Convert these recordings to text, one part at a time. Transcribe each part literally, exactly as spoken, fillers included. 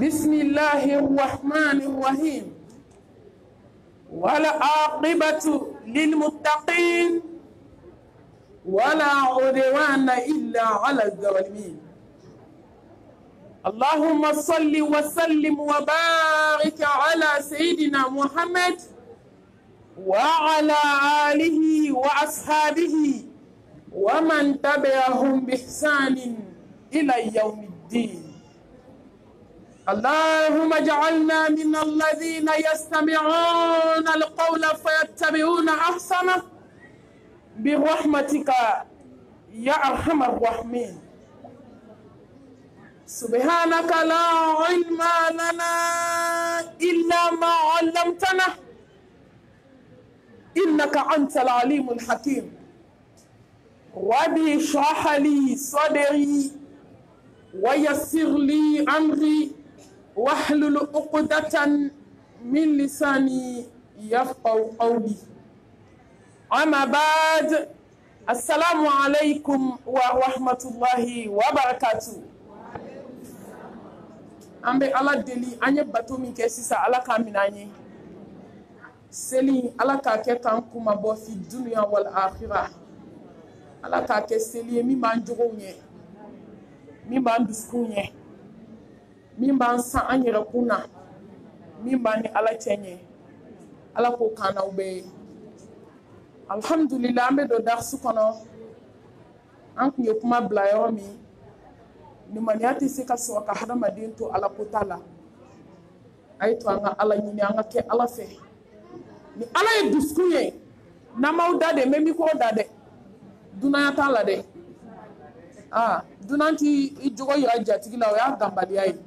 بسم الله الرحمن الرحيم والعاقبة للمتقين ولا عدوان إلا على الظالمين اللهم صل وسلم وبارك على سيدنا محمد وعلى آله وأصحابه ومن تبعهم بإحسان إلى يوم الدين اللهم اجعلنا من الذين يستمعون القول فيتبعون أحسنه برحمتك يا أرحم الراحمين سبحانك لا علم لنا إلا ما علمتنا إنك أنت العليم الحكيم ربي اشرح لي صدري ويسر لي أمري واحلل عقدة من لساني يفقهوا قولي أما بعد السلام عليكم ورحمة الله وبركاته أمبي الله دلي أني باتومي كيسيسا الله كاميناني سلي الله كاكيتان كوما بو في الدنيا والآخرة الله كاكي سلي مي مانجوغوني مي ماندسكوني min b'an san an yɛrɛ kun na min b'an ni ala cɛ ɲɛ ala k'o kan n'aw bɛɛ ye alhamdulillah an bɛ don darisi kɔnɔ an kun ye kuma bila yɔrɔ min nimaniya tɛ se ka sɔrɔ ka hadamaden to ala ko ta la a ye to an ka ala ɲini an ka kɛ ala fɛ ni ala ye dusukun ye n'an m'aw da de n bɛ mikoro da dɛ dunanya t'a la dɛ ah dunan ti i jogo yira jatigi la o y'a danbaliya ye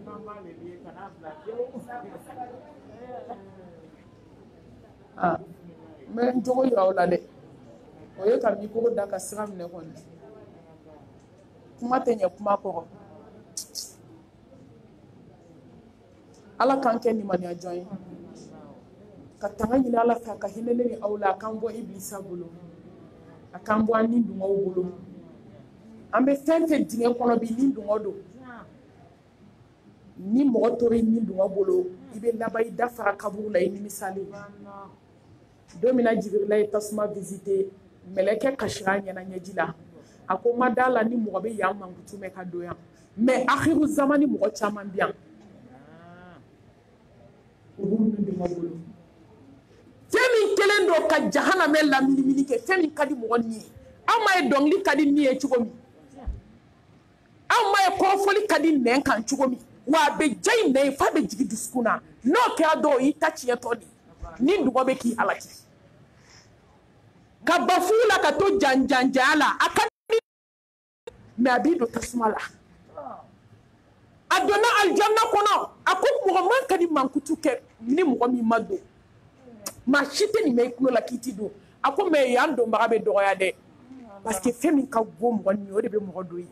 ah n bɛ n jogo yira o la dɛ o ye ka mikoro da ka sira minɛ kɔni kuma tɛ ɲɛ kuma kɔrɔ ala k'an kɛ nimaniya jɔn ye ka tanga ɲini ala fɛ a ka hinɛ ne ni aw la a k'an bɔ ibilisa bolo a k'an bɔ an ni dungaw bolo an bɛ fɛn fɛn dingɛ kɔnɔ bi ni dungɔ don ni mɔgɔ tora ni dungɔ bolo i bɛ laban i da fara kaburu la i nimisalen don min na jibirila ye tasuma visite mɛlɛkɛ kasira a ɲɛna ɲɛji la a ko ma da la ni mɔgɔ bɛ yan mankutu mɛn ka don yan mɛ akhiru zamani mɔgɔ caman bɛ yan olu ni dungɔ bolo fɛn min kelen don ka jahanamɛ laminimini kɛ fɛn min ka di mɔgɔ ni ye aw ma ye dɔnkili ka di ni ye cogo min aw ma ye kɔrɔfɔli ka di nɛn kan cogo min wa a bɛ ja i nɛn ye f'a bɛ jigin dusukun na n'o kɛra dɔw i ta tiɲɛtɔ de ni dugɔ bɛ k'i alaki ka ba fu la ka to janjanjanya la a ka di mɛ a b'i don tasuma la a donna alijanna kɔnɔ a ko mɔgɔ man ka di mankutu kɛ ni mɔgɔ min ma don maa si tɛ nin mɛn i tulo la k'i ti don a ko mɛ yan donbaga bɛ dɔgɔya dɛ parce que fɛn min ka bon mɔgɔ ni o de bɛ mɔgɔ don ye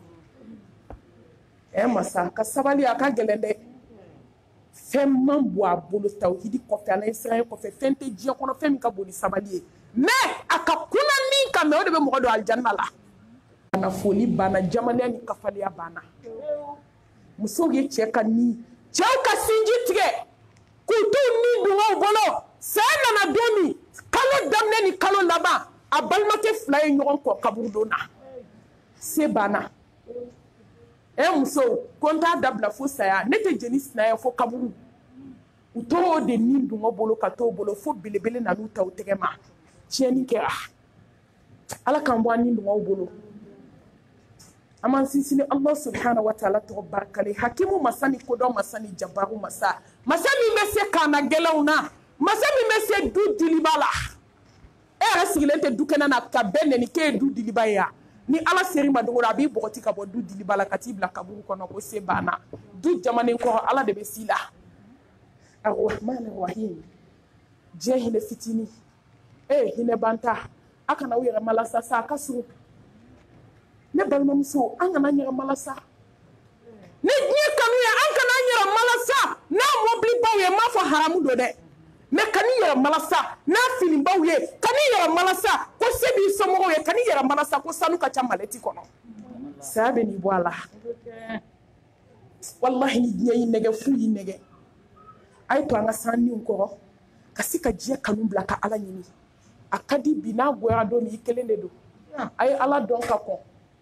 ɛ masa ka sabali a ka gɛlɛn dɛ fɛn man bɔ a bolo tawhidi kɔfɛ ala ye siran ye kɔfɛ fɛn tɛ diɲɛ kɔnɔ fɛn min ka bon ni sabali ye mais a ka kunna min kan mɛ o de bɛ mɔgɔ don alijanna la bana foli banna jamaniya ni kafaliya banna musow ye cɛ ka ni cɛw ka sinji tigɛ k'u t'u ni dungaw bolo saya nana don min kalo daminɛ ni kalo laban a balimakɛ fila ye ɲɔgɔn kɔ kaburu don na se banna ɛ muso ko n t'a dabila fo saya ne tɛ jeni sinaya fo kaburu u t'o de ni dungɔ bolo ka t'o bolo fo belebele nan'u ta u tɛgɛ ma tiɲɛni kɛra ala k'an bɔ an ni dungɔw bolo an b'an sinsin ni ala subhanahu wa ta'ala tɔgɔ barikale hakimu masa ni kodɔn masa ni jabaru masa masa min bɛ se kaana gɛlɛnw na masa min bɛ se du diliba la e yɛrɛ sigilen tɛ du kɛnɛ na ka bɛɛ nɛni k'e ye du diliba ye yan ni ala seri ma dogo a b'i bɔgɔti ka bɔ du diliba la ka t'i bila kaburu kɔnɔ ko se banna du jamanen kɔrɔ ala de bɛ s'i la arrahman arrahim diɲɛ hinɛ fitinin e hinɛ banta a kana aw yɛrɛ malasa sa a ka surun ne balimamuso an kana an yɛrɛ malasa ni diɲɛ kanu ye an kana an yɛrɛ malasa n'a mɔbili baw ye n m'a fɔ haramu don dɛ mais kani yɛrɛ malasa n'a filibaw ye kani yɛrɛ malasa ko se b'i somɔgɔw ye kani yɛrɛ malasa ko sanu ka ca malɛti kɔnɔ saya bɛ n'i bɔ a la wallahi ni diɲɛ y'i nɛgɛ fu y'i nɛgɛ a ye to an ka sanniw kɔrɔ ka se ka diɲɛ kanu bila ka ala ɲini a ka di bi n'a goyara don min i kelen de don a ye ala dɔn ka kɔn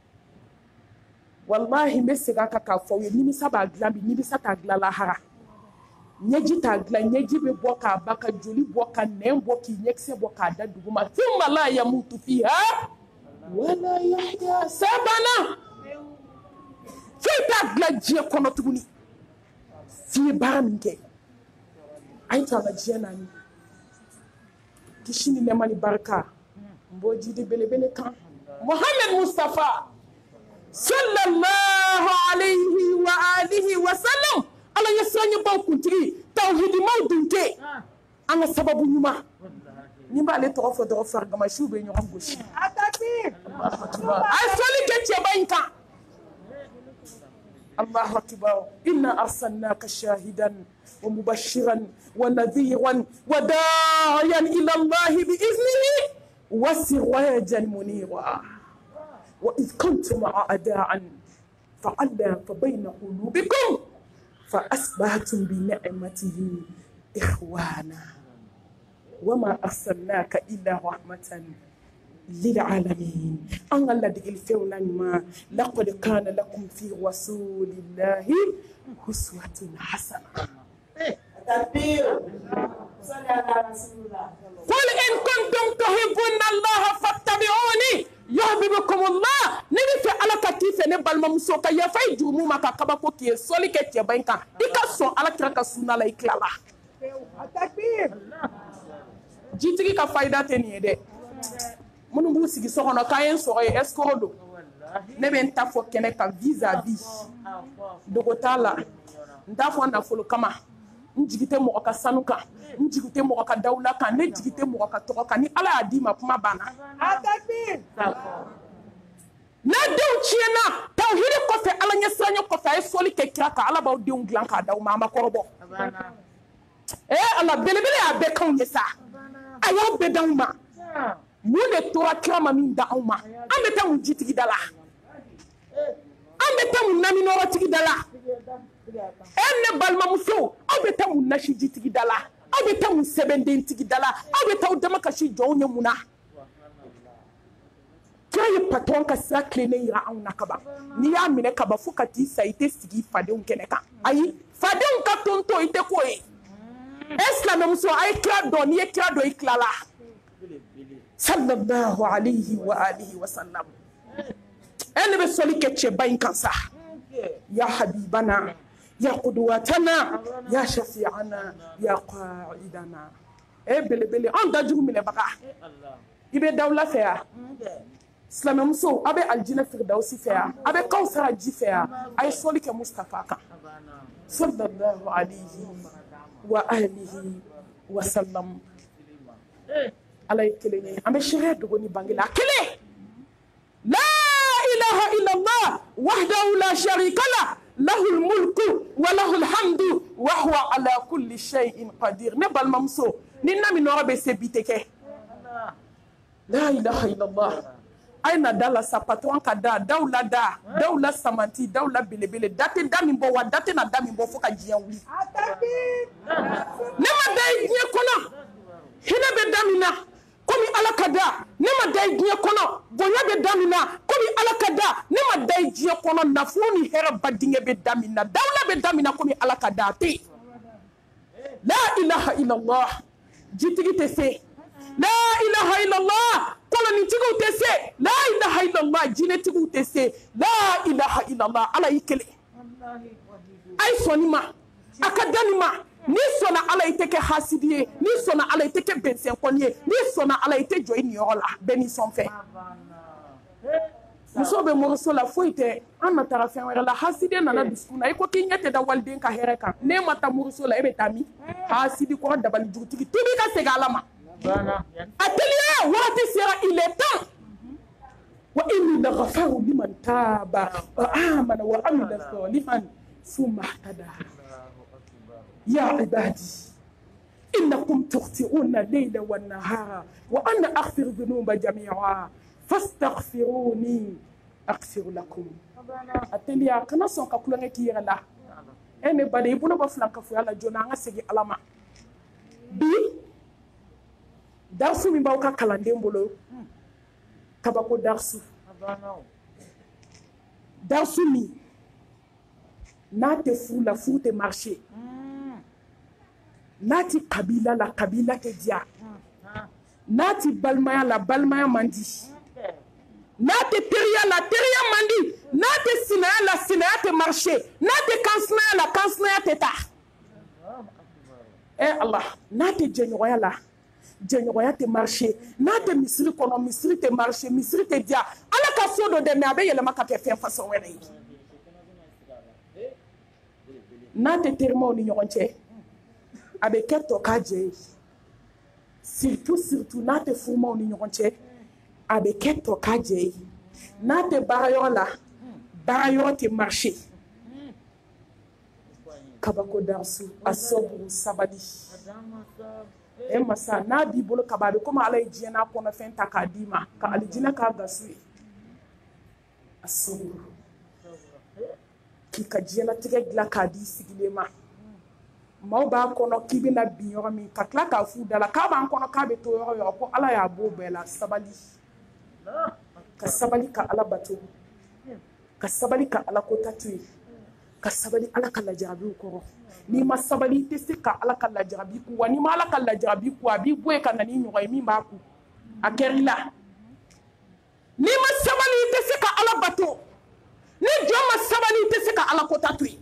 wallahi n bɛ segin a kan k'a fɔ aw ye nimisa b'a dilan bi nimisa t'a dilan lahara ɲɛji t'a dilan ɲɛji bɛ bɔ k'a ba ka joli bɔ ka nɛn bɔ k'i ɲɛkisɛ bɔ k'a da dugu ma thumma la yamutu fiha wala yahya sabana foyi t'a dilan diɲɛ kɔnɔ tuguni f'i ye baara min kɛ a ye to an ka diɲɛ naani kisi ni nɛɛma ni barika n b'o jidi belebele kan Muhammad Mustafa sallallahu alayhi wa alihi wa sallam ala ye siranɲɛbaw kuntigi tawhidimaw dunke an ka sababu ɲuman ni b'ale tɔgɔ fɔ dɔrɔn farigamasiw bɛ ɲɔgɔn gosi a ye sɔli kɛ cɛba in kan Allahu akbar inna arsalnaka shahidan wa mubashiran wa nadhiran wa da'iyan ila Allah bi iznihi wa sirajan munira وإذ كنتم أعداء فألف بين قلوبكم فأصبحتم بنعمته إخوانا وما أرسلناك إلا رحمة للعالمين أن الذي الفونا ما لقد كان لكم في رسول الله أسوة حسنة قل إن كنتم تحبون الله فاتبعوني يحببكم الله نبي في على كتيف نبال ممسوكا يفاي جومو ما كاباكو كي سولي كتيا باينكا إكا سون على كراكا سونا لا إكلالا جيتيكي كفايدة تنيه دي منو بوسيكي سوكونا كاين سوغي اسكودو نبي انتافو كنكا فيزا بي دوغوتالا ntafo na folo kama njigite mo ka sanuka njigite mo ka dawla kan ne jigite mo ka to ka ni ala ya di ma kuma bana atabi na dew chiena tawhid ko fe ala nya sanya ko fe soli ke kira ka ala baw dew glan ka daw ma ma korobo eh ala belebele ya be kan yesa ayo be daw ma mu ne tora kira ma min da ma ambe ta mu jitigi dala ambe ta mu nami no tigi dala enne balma muso aw bɛ taa mun nasi jitigi da la aw bɛ taa mun sɛbɛnden tigi da la aw bɛ taa aw dama kasi jɔnw ye mun na kira ye patron ka sira tilennen yira anw na kaban n'i y'a minɛ kaban fo ka t'i sa i tɛ sigi fadenw kɛnɛ kan ayi fadenw ka tonto i tɛ k'o ye e silamɛmuso a ye kira dɔn n'i ye kira dɔn i tilala sallallahu alayhi wa alihi wa sallam e ne bɛ sɔli kɛ cɛba in kan sa ya habibana ya qudwatana ya shafi'ana ya qa'idana e bele bele an da jugu minɛ baga i bɛ dawla fɛ ya silamɛmuso a bɛ aljina firdausi fɛ ya a bɛ kawsara ji fɛ ya a ye sɔli kɛ mustafa kan sallallahu alayhi wa alihi wa sallam ala ye kelen ye an bɛ sariya dogo ni bange la kelen la ilaha illallah wahdahu la sharika la lahul mulku wa lahul hamdu wa huwa ala kulli shay'in qadir ne balmamso ni nami nora be se biteke la ilaha illallah aina dala sa patron ka da dawla da dawla samanti dawla belebele date dami bo wa date na dami bo foka jiya wuli ne ma dai nye kono hina be damina komi alakada ne ma dai jiya kono bonya be damina komi alakada ne ma dai jiya kono nafuni hera badinge be damina dawla be damina komi alakada te la ilaha illallah jitigi te se la ilaha illallah koloni tigu te se la ilaha illallah jine tigu te se la ilaha illallah ala ikele ay sonima akadanima ni sona ala iteke hasidie ni sona ala iteke bensen konye ni sona ala ite joyi ni yola beni son fe muso be moroso la foite an na tarafen wala la haside nana duskuna iko kinyete da walden ka hereka ne mata moroso la ebe tami hasidi ko dabal jutigi tibi ka segalama atelier wati sera il est temps wa inni la ghafaru liman taba wa amana wa amila salihan thumma ihtada يا عبادي إنكم تخطئون الليل والنهار وأنا أغفر الذنوب جميعا فاستغفروني أغفر لكم أتلي أكنا سون كقولنا كيرلا e ne bade i bolo bɔ filankafoya la joona an ka segin ala ma bi darsu min b'aw ka kalanden bolo kabako darsu darsu min n'a tɛ furu la furu tɛ marché n'a ti kabila la kabila tɛ diya n'a ti balimaya la balimaya man di n'a tɛ teriya la teriya man di n'a tɛ sinaya la sinaya tɛ marché n'a tɛ kansinaya la kansinaya tɛ taa eh Allah n'a tɛ jɛɲɔgɔnya la jɛɲɔgɔnya tɛ marché n'a tɛ misiri kɔnɔ misiri tɛ marché misiri tɛ diya ala ka so dɔ dɛ mais a bɛ yɛlɛma ka kɛ fɛn façon wɛrɛ ye n'a tɛ terimaw ni ɲɔgɔn cɛ a bɛ kɛ tɔ k'a jɛ ye surtout surtout n'a tɛ furumaw ni ɲɔgɔn cɛ a bɛ kɛ tɔ k'a jɛ ye n'a tɛ baarayɔrɔ la baarayɔrɔ tɛ marché kabako darsu asɔburu sabali e masa n'a b'i bolo kaba a bɛ komi ala ye diɲɛ n'a kɔnɔfɛn ta k'a d'i ma ka alijinɛ k'a gasu ye asɔburu k'i ka diɲɛlatigɛ dilan k'a di sigilen ma maaw b'a kɔnɔ k'i bɛna bin yɔrɔ min ka tila k'a f'u da la k'a b'an kɔnɔ k'a bɛ to yɔrɔ yɔrɔ ko ala y'a b'o bɛɛ la sabali ka sabali ka ala bato ka sabali ka ala kota to yen ka sabali ala ka lajarabiw kɔrɔ n'i ma sabali i tɛ se ka ala ka lajarabi ku wa n'i ma ala ka lajarabi ku a b'i bɔ yen ka na n'i ɲɔgɔn ye min b'a ku a kɛr'i la n'i ma sabali i tɛ se ka ala bato ni jɔn ma sabali i tɛ se ka ala kota to yen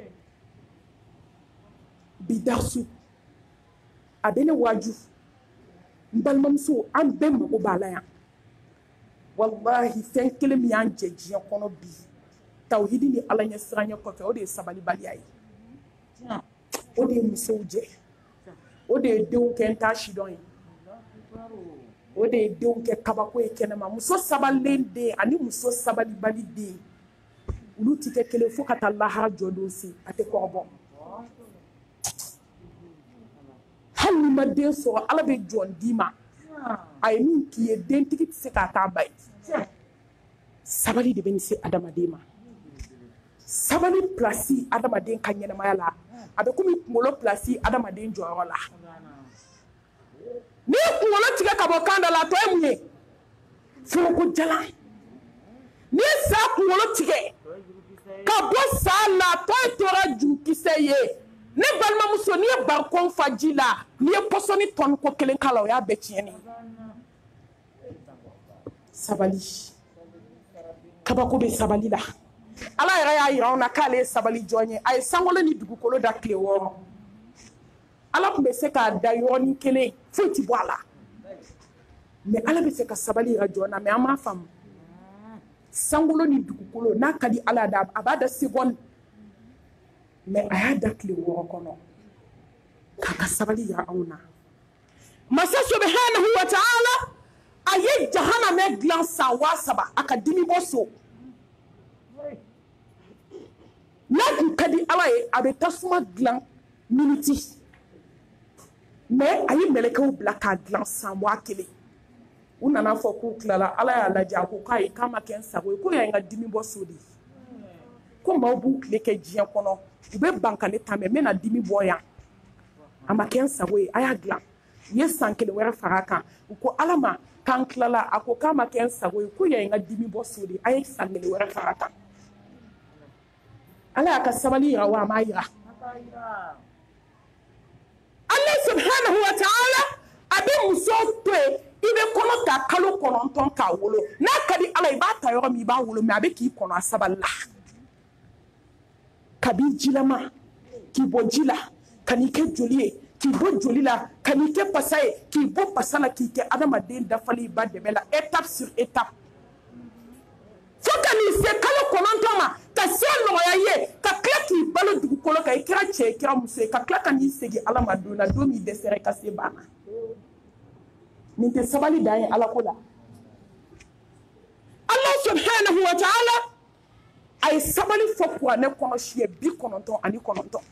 bi darsu a bɛ ne waaju n balimamuso an bɛɛ mago b'a la yan wallahi fɛn kelen min y'an jɛ diɲɛ kɔnɔ bi tawhidi ni ala ɲɛ siranya kɔfɛ o de ye sabalibaliya ye o de ye musow jɛ o de ye denw kɛ n t'a sidɔn ye o de ye denw kɛ kabako ye kɛnɛma muso sabalilen den ani muso sabalibali den olu tɛ kɛ kelen fo ka taa lahara jɔdon se a tɛ kɔrɔbɔ hali ni ma den sɔrɔ ala bɛ jɔn d'i ma a ye min k'i ye dentigi tɛ se k'a t'a ba ye sabali de bɛ nin se adamaden ma sabali pilasi adamaden ka ɲɛnamaya la a bɛ komi kunkolo pilasi adamaden jɔyɔrɔ la n'i ye kunkolo tigɛ ka bɔ kan da la a tɔ ye mun ye foroko jalan n'i ye sa kunkolo tigɛ ka bɔ sa la a tɔ ye tora jurukisɛ ye ne balimamuso n'i ye barikɔn fa ji la n'i ye pɔsɔni tɔni ko kelen k'a la o y'a bɛɛ tiɲɛni sabali kabako bɛ sabali la ala yɛrɛ y'a yira anw na k'ale ye sabali jɔn ye a ye sankolo ni dugukolo da tile wɔɔrɔ ala tun bɛ se k'a da yɔrɔnin kelen foyi tɛ bɔ a la mais ala bɛ se ka sabali yira jɔn na mais an m'a faamu sankolo ni dugukolo n'a ka di ala da a b'a da seconde mais a y'a da tile wɔɔrɔ kɔnɔ k'a ka sabali yira anw na masa subhanahu wa ta'ala a ye jahanamɛ dilan san waa saba a ka dimi bɔ so n'a tun ka di ala ye a bɛ tasuma dilan miniti mais a ye mɛlɛkɛw bila k'a dilan san waa kelen u nana fɔ k'u tilala ala y'a lajɛ a ko k'a ye k'a ma kɛ n sago ye ko y'a ye n ka dimi bɔ so de ko maaw b'u tile kɛ diɲɛ kɔnɔ u bɛ ban ka ne ta mɛ n bɛna dimi bɔ yan a ma kɛ n sago ye a y'a dilan u ye san kelen wɛrɛ far'a kan u ko ala ma k'an tilala a ko k'a ma kɛ n sago ye ko y'a ye n ka dimi bɔ so de a ye san kelen wɛrɛ far'a kan ala y'a ka sabali yira wa a m'a yira ala subhanahu wa ta'ala a bɛ muso to yen i bɛ kɔnɔ ta kalo kɔnɔntɔn k'a wolo n'a ka di ala i b'a ta yɔrɔ min i b'a wolo mais a bɛ k'i kɔnɔ a sabali la kabi jilama k'i bɔ ji la ka n'i kɛ joli ye k'i bɔ joli la ka n'i kɛ pasa ye k'i bɔ pasa la k'i kɛ adamaden dafali ba dɛmɛ la étape sur étape fo ka n'i se kalo kɔnɔntɔn ma ka se nɔgɔya ye ka tila k'i balo dugukolo kan i kɛra cɛ i kɛra muso ye ka tila ka n'i segin ala ma don na don min dɛsɛra i ka se banna nin tɛ sabali dan ye ala ko la ala subhanahu wa ta'ala a ye sabali fɔ kuranɛ kɔnɔ siɲɛ bi kɔnɔntɔn ani kɔnɔntɔn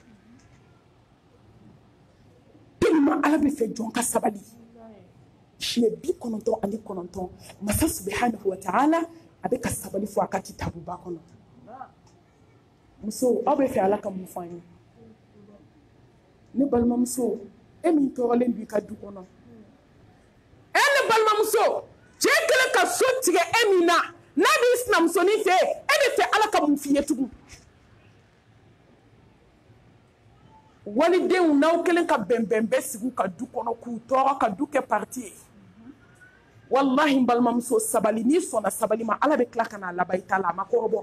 tellement ala bɛ fɛ jɔn ka sabali siɲɛ bi kɔnɔntɔn ani kɔnɔntɔn masa subhanahu wa ta'ala a bɛ ka sabali fɔ a ka kitabuba kɔnɔ muso aw bɛ fɛ ala ka mun fɔ an ye ne balimamuso e min tɔɔrɔlen don i ka du kɔnɔ e ne balimamuso cɛ kɛlen ka so tigɛ e min na n'a b'i sinamusonin fɛ e bɛ fɛ ala ka mun f'i ye tugun walidenw n'aw kɛlen ka bɛnbɛn bɛɛ sigi u ka du kɔnɔ k'u tɔɔrɔ ka du kɛ parti ye wallahi n balimamuso sabali n'i sɔnna sabali ma ala bɛ tila ka n'a laban i ta la a ma kɔrɔbɔ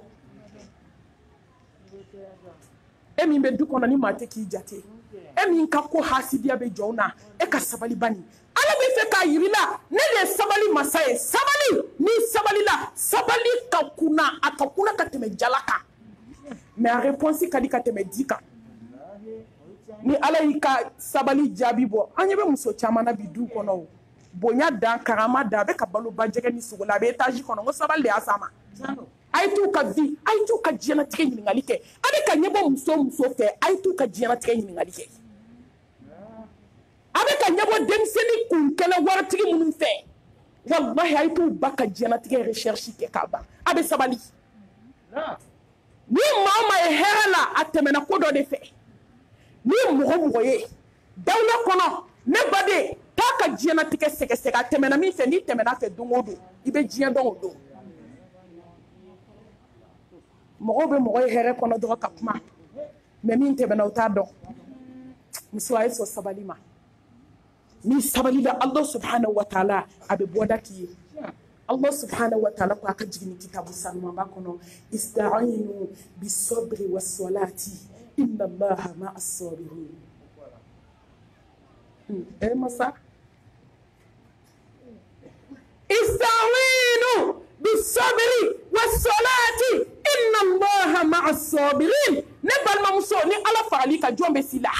e min bɛ du kɔnɔ ni maa tɛ k'i jate e min ka ko hasidiya bɛ jɔw na e ka sabali bani ala bɛ fɛ k'a yiri la ne de ye sabali masa ye sabali ni sabali la sabali ka kunna a ka kunna ka tɛmɛ jala kan mais a réponse ka di ka tɛmɛ di kan ni ala y'i ka sabali jaabi bɔ an ɲɛ bɛ muso caman na bi du kɔnɔ o bonya dan karama dan a bɛ ka balo ba jɛgɛ ni sogo la a bɛ étage kɔnɔ ko sabali de y'a s'a ma a ye t'u ka vie a ye t'u ka diɲɛlatigɛ ɲininkali kɛ a bɛ ka ɲɛbɔ muso o muso fɛ a ye t'u ka diɲɛlatigɛ ɲininkali kɛ a bɛ ka ɲɛbɔ denmisɛnnin kunkɛlɛ waritigi minnu fɛ wallahi a ye t'u ba ka diɲɛlatigɛ recherche kɛ k'a ban a bɛ sabali ni maa o maa ye hɛrɛ la a tɛmɛna ko dɔ de fɛ ni mɔgɔ mɔgɔ ye dawula kɔnɔ ne baden taa ka diɲɛlatigɛ sɛgɛsɛgɛ a tɛmɛna min fɛ n'i tɛmɛna fɛ don o don i bɛ diɲɛ dɔn o don mɔgɔw bɛ mɔgɔ ye hɛrɛ kɔnɔ dɔrɔn ka kuma mais min tɛmɛna o t'a dɔn muso a ye sɔn sabali ma ni sabali la Allah subhanahu wa ta'ala a bɛ bɔda k'i ye Allah subhanahu wa ta'ala ko a ka jigin kitabu sanumanba kɔnɔ ista'inu bis-sabri was-salati inna Allaha ma'as-sabirin eh masa ista'inu bis-sabri was-salati inna Allaha ma'as-sabirin ne balimamuso ni ala farali ka jɔn bɛ si la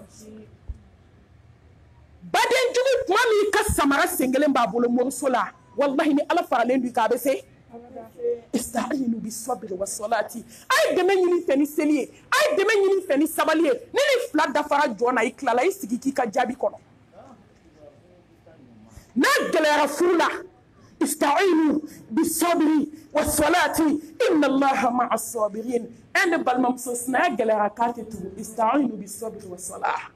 badenjugu tuma min ka samara sen kelen b'a bolo moriso la wallahi ni ala faralen don i kan a bɛ se ista'inu bis-sabri was-salati a ye dɛmɛ ɲini fɛ ni seli ye a ye dɛmɛ ɲini fɛ ni sabali ye ni ni fila dafara jɔn na i tilala i sigi k'i ka jaabi kɔnɔ n'a gɛlɛyara furu la ista'inu bis-sabri was-salati inna Allaha ma'as-sabirin e ne balimamuso sinaya gɛlɛyara k'a tɛ tugu ista'inu bis-sabri was-salati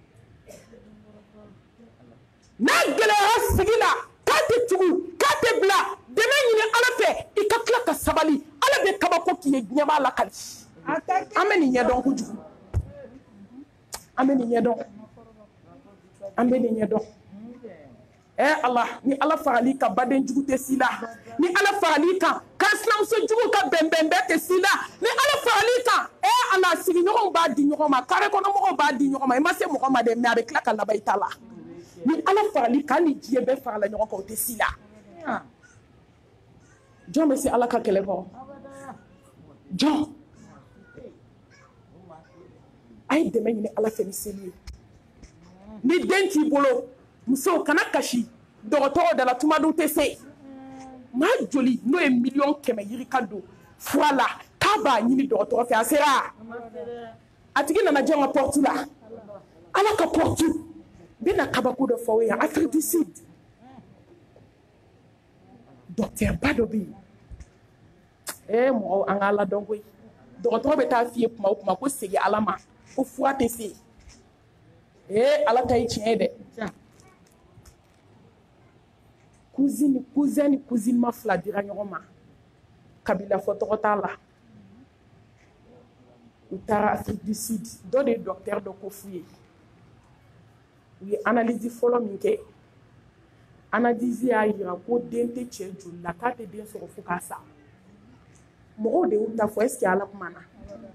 n'a gɛlɛyara sigi la k'a tɛ tugu k'a tɛ bila dɛmɛ ɲini ala fɛ i ka tila ka sabali ala bɛ kabako k'i ye diɲɛ b'a lakali an bɛ nin ɲɛdɔn kojugu an bɛ nin ɲɛdɔn an bɛ nin ɲɛdɔn eh ala ni ala farali ka badenjugu tɛ si la ni ala farali kan ka sinamusojugu ka bɛnbɛn bɛɛ tɛ si la ni ala farali kan eh ala sigiɲɔgɔnw b'a di ɲɔgɔn ma kare kɔnɔmɔgɔw b'a di ɲɔgɔn ma i ma se mɔgɔ ma dɛ mais a bɛ tila ka laban i ta la ni ala farali kan ni diɲɛ bɛɛ farala ɲɔgɔn kan o tɛ si la jɔn bɛ se ala ka kɛlɛ kɔrɔ jɔn a ye dɛmɛ ɲini ala fɛ ni seli ye ni den t'i bolo musow kana kasi dɔgɔtɔrɔ dala tuma dun tɛ se maa joli n'o ye miliyɔn kɛmɛ yiri ka don fura la k'a b'a ɲini dɔgɔtɔrɔ fɛ a sera a tigi nana jɛn ka porte la ala ka porte bɛ na kabako dɔ fɔ aw ye Afrique du Sud docteur ba dɔ bɛ yen eh mɔgɔ an ka ala dɔn koyi dɔgɔtɔrɔ bɛ taa f'i ye kuma o kuma ko segin ala ma ko fura tɛ se eh ala ta ye tiɲɛ ye dɛ cousine cousin ni cousine ma fila dira ɲɔgɔn ma kabila fɔ tɔgɔ t'a la u taara Afrique du Sud dɔ de ye docteur dɔ ko f'u ye u ye analyse fɔlɔ min kɛ analyse y'a yira ko den tɛ cɛ joli la k'a tɛ den sɔrɔ fo k'a sa mɔgɔw de y'u ta fɔ est-ce que ala kuma na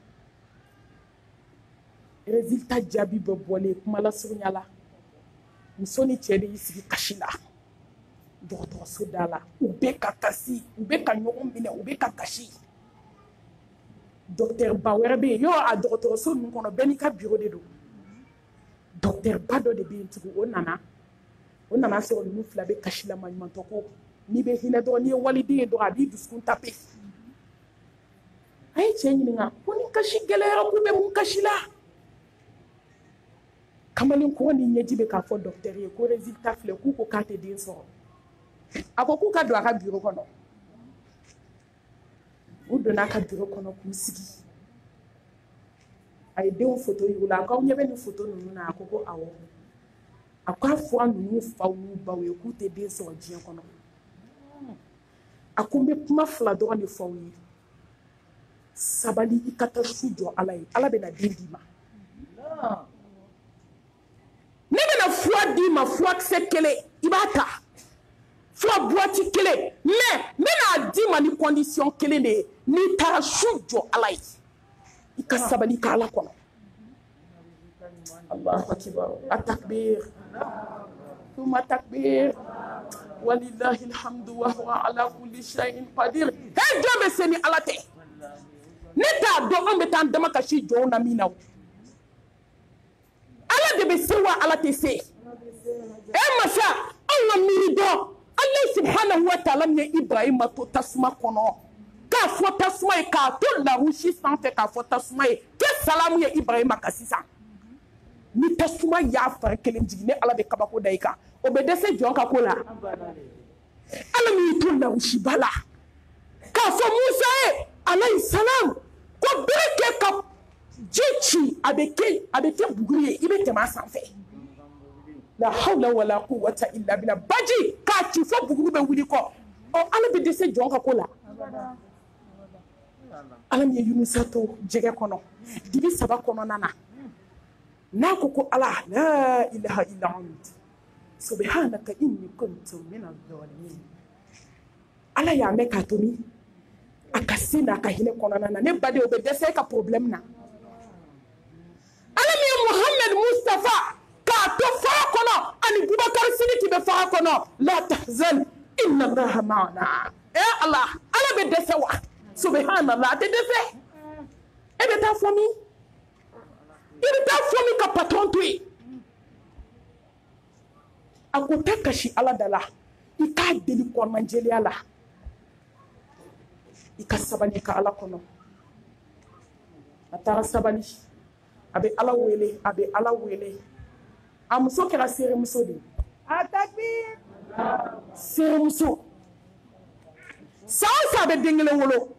résultat jaabi bɛ bɔlen kuma la surunya la muso ni cɛ de y'i sigi kasi la dɔgɔtɔrɔso da la u bɛ ka kasi u bɛ ka ɲɔgɔn minɛ u bɛ ka kasi docteur ba wɛrɛ bɛ yen yɔrɔ a dɔgɔtɔrɔso ninnu kɔnɔ bɛɛ n'i ka bureau de don docteur ba dɔ de bɛ yen tugun o nana o nana sɔrɔ ninnu fila bɛ kasi la maɲumantɔ ko n'i bɛ hinɛ dɔrɔn n'i ye waliden ye dɔrɔn a b'i dusukun tape a ye cɛ ɲininka ko ni kasi gɛlɛyara k'u bɛ mun kasi la kamalen kɔrɔ ni ɲɛji bɛ k'a fɔ docteur ye ko résultat filɛ k'u ko k'a tɛ den sɔrɔ a ko k'u ka don a ka bureau kɔnɔ u donna a ka bureau kɔnɔ k'u sigi a ye denw photo y'u la k'aw ɲɛ bɛ nin photo ninnu na a ko ko awɔ a k'a fɔ an ninnu faw n'u baw ye k'u tɛ den sɔrɔ diɲɛ kɔnɔ a ko n bɛ kuma fila dɔrɔn de fɔ aw ye sabali i ka taa su jɔ ala ye ala bɛna den d'i ma ne bɛna fura d'i ma furakisɛ kelen i b'a ta fura boîte kelen mais n bɛna d'i ma ni condition kelen de ye n'i taara su jɔ ala ye i ka sabali ka ala kɔnɔ Allahu akbar atakbir thumma takbir walillahi alhamdu wa huwa ala kulli shay'in qadir he jɔn bɛ se ni ala tɛ ne t'a dɔn an bɛ taa an dama kasi jɔnw na min na ala de bɛ se wa ala tɛ se e masa anw ka miiri dɔn ala subhanahu wa ta'ala min ye Ibrahima to tasuma kɔnɔ k'a fɔ tasuma ye k'a to larusi sanfɛ k'a fɔ tasuma ye kɛ salamu ye Ibrahima kan sisan ni tasuma y'a fari kelen jigin ne ala bɛ kabako da i kan o bɛ dɛsɛ jɔn ka ko la ala min y'i to larusiba la k'a fɔ Musa ye alayhi salam ko bere kɛ ka ji ci a bɛ kɛ a bɛ kɛ buguri ye i bɛ tɛmɛ a sanfɛ la hawla wala quwwata illa billah baji k'a ci fɔ buguri bɛ wuli kɔ ɔ ala bɛ dɛsɛ jɔn ka ko la ala min ye Yunusa to jɛgɛ kɔnɔ dibi saba kɔnɔna na n'a ko ko ala la ilaha illa ant subhanaka inni kuntu minaz zalimin ala y'a mɛn k'a to min a ka se n'a ka hinɛ kɔnɔna na ne baden o bɛ dɛsɛ ka problème na ala min ye Muhammed Mustafa k'a to fara kɔnɔ ani Bubakar Sidiki bɛ fara kɔnɔ la tahzan inna allaha ma'ana eh ala ala bɛ dɛsɛ wa subhanallah a tɛ dɛsɛ e bɛ taa fɔ min i bɛ taa fɔ min ka patron to yen a ko tɛ kasi ala da la i k'a deli kɔnɔnajɛlenya la i ka sabali ka ala kɔnɔ a taara sabali a bɛ ala wele a bɛ ala wele a muso kɛra seeremuso de ye a takbir seeremuso san o san a bɛ den kelen wolo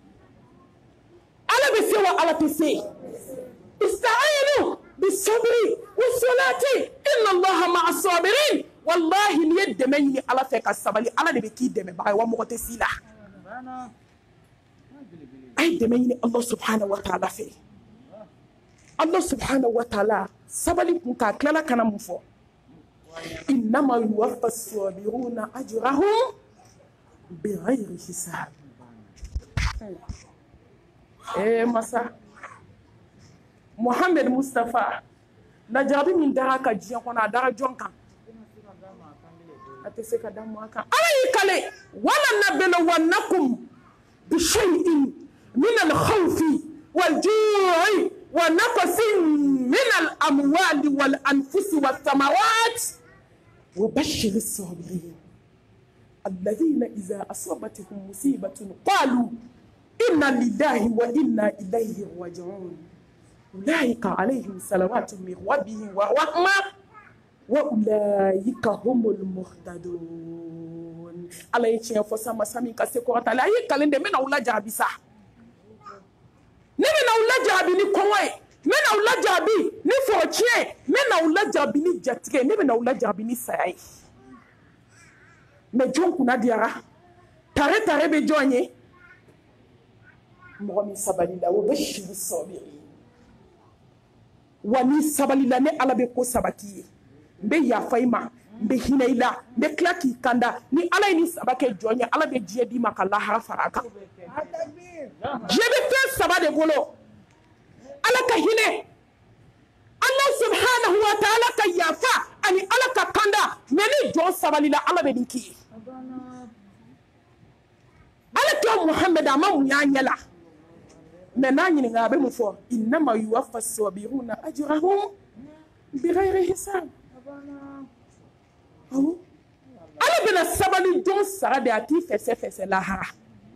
ala bɛ se wa ala tɛ se ista'inu bisabri wasolati inna allaha ma'a sabirin wallahi ni ye dɛmɛ ɲini ala fɛ ka sabali ala de bɛ k'i dɛmɛbaga ye wa mɔgɔ tɛ s'i la a ye dɛmɛ ɲini Allah subhanahu wa ta'ala fɛ Allah subhanahu wa ta'ala sabali kun k'a tilala kana mun fɔ innama yuwaffa as-sabiruna ajrahum bighayri hisab eh masa Muhammed Mustafa lajarabi min dara ka diɲɛ kɔnɔ a dara jɔn kan a tɛ se ka da mɔgɔ kan ala y'i kale wala nabluwannakum bishay'in min al-khawfi wal-ju'i wa naqsin min al-amwali wal-anfusi wath-thamarati wa bashshiri as-sabirin alladhina idha asabatuhum musibatun qalu inna lillahi wa inna ilayhi raji'un أولئك عليهم صلوات من ربهم ورحمة وأولئك هم المهتدون على يشين فسما سامي كسيكورة لا يكلم من أولا جابيسا نمن أولا جابي نكوي من أولا جابي نفوتشي من أولا جابي نجاتري نمن أولا جابي نساي مجون كنا ديارا تاري تاري بجوني مغمي سبالي لا وبشر الصابرين wani sabali la ne ala bɛ ko sabaki ye n bɛ yafa i ma n bɛ hinɛ i la n bɛ tila k'i kanda ni ala ye ni saba kɛ jɔn ye ala bɛ diɲɛ d'i ma ka lahara fara a kan diɲɛ bɛ fɛn saba de bolo ala ka hinɛ Allah subhanahu wa ta'ala ka yafa ani ala ka kanda mais ni jɔn sabali la ala bɛ nin k'i ye ala kɛ Muhammed a ma mun y'a ɲɛ la mais n'a ɲininka a bɛ mun fɔ innama yuwaffa as-sabiruna ajrahum bighayri hisab awɔ ala bɛna sabali jɔn sara de a t'i fɛsɛ fɛsɛ lahara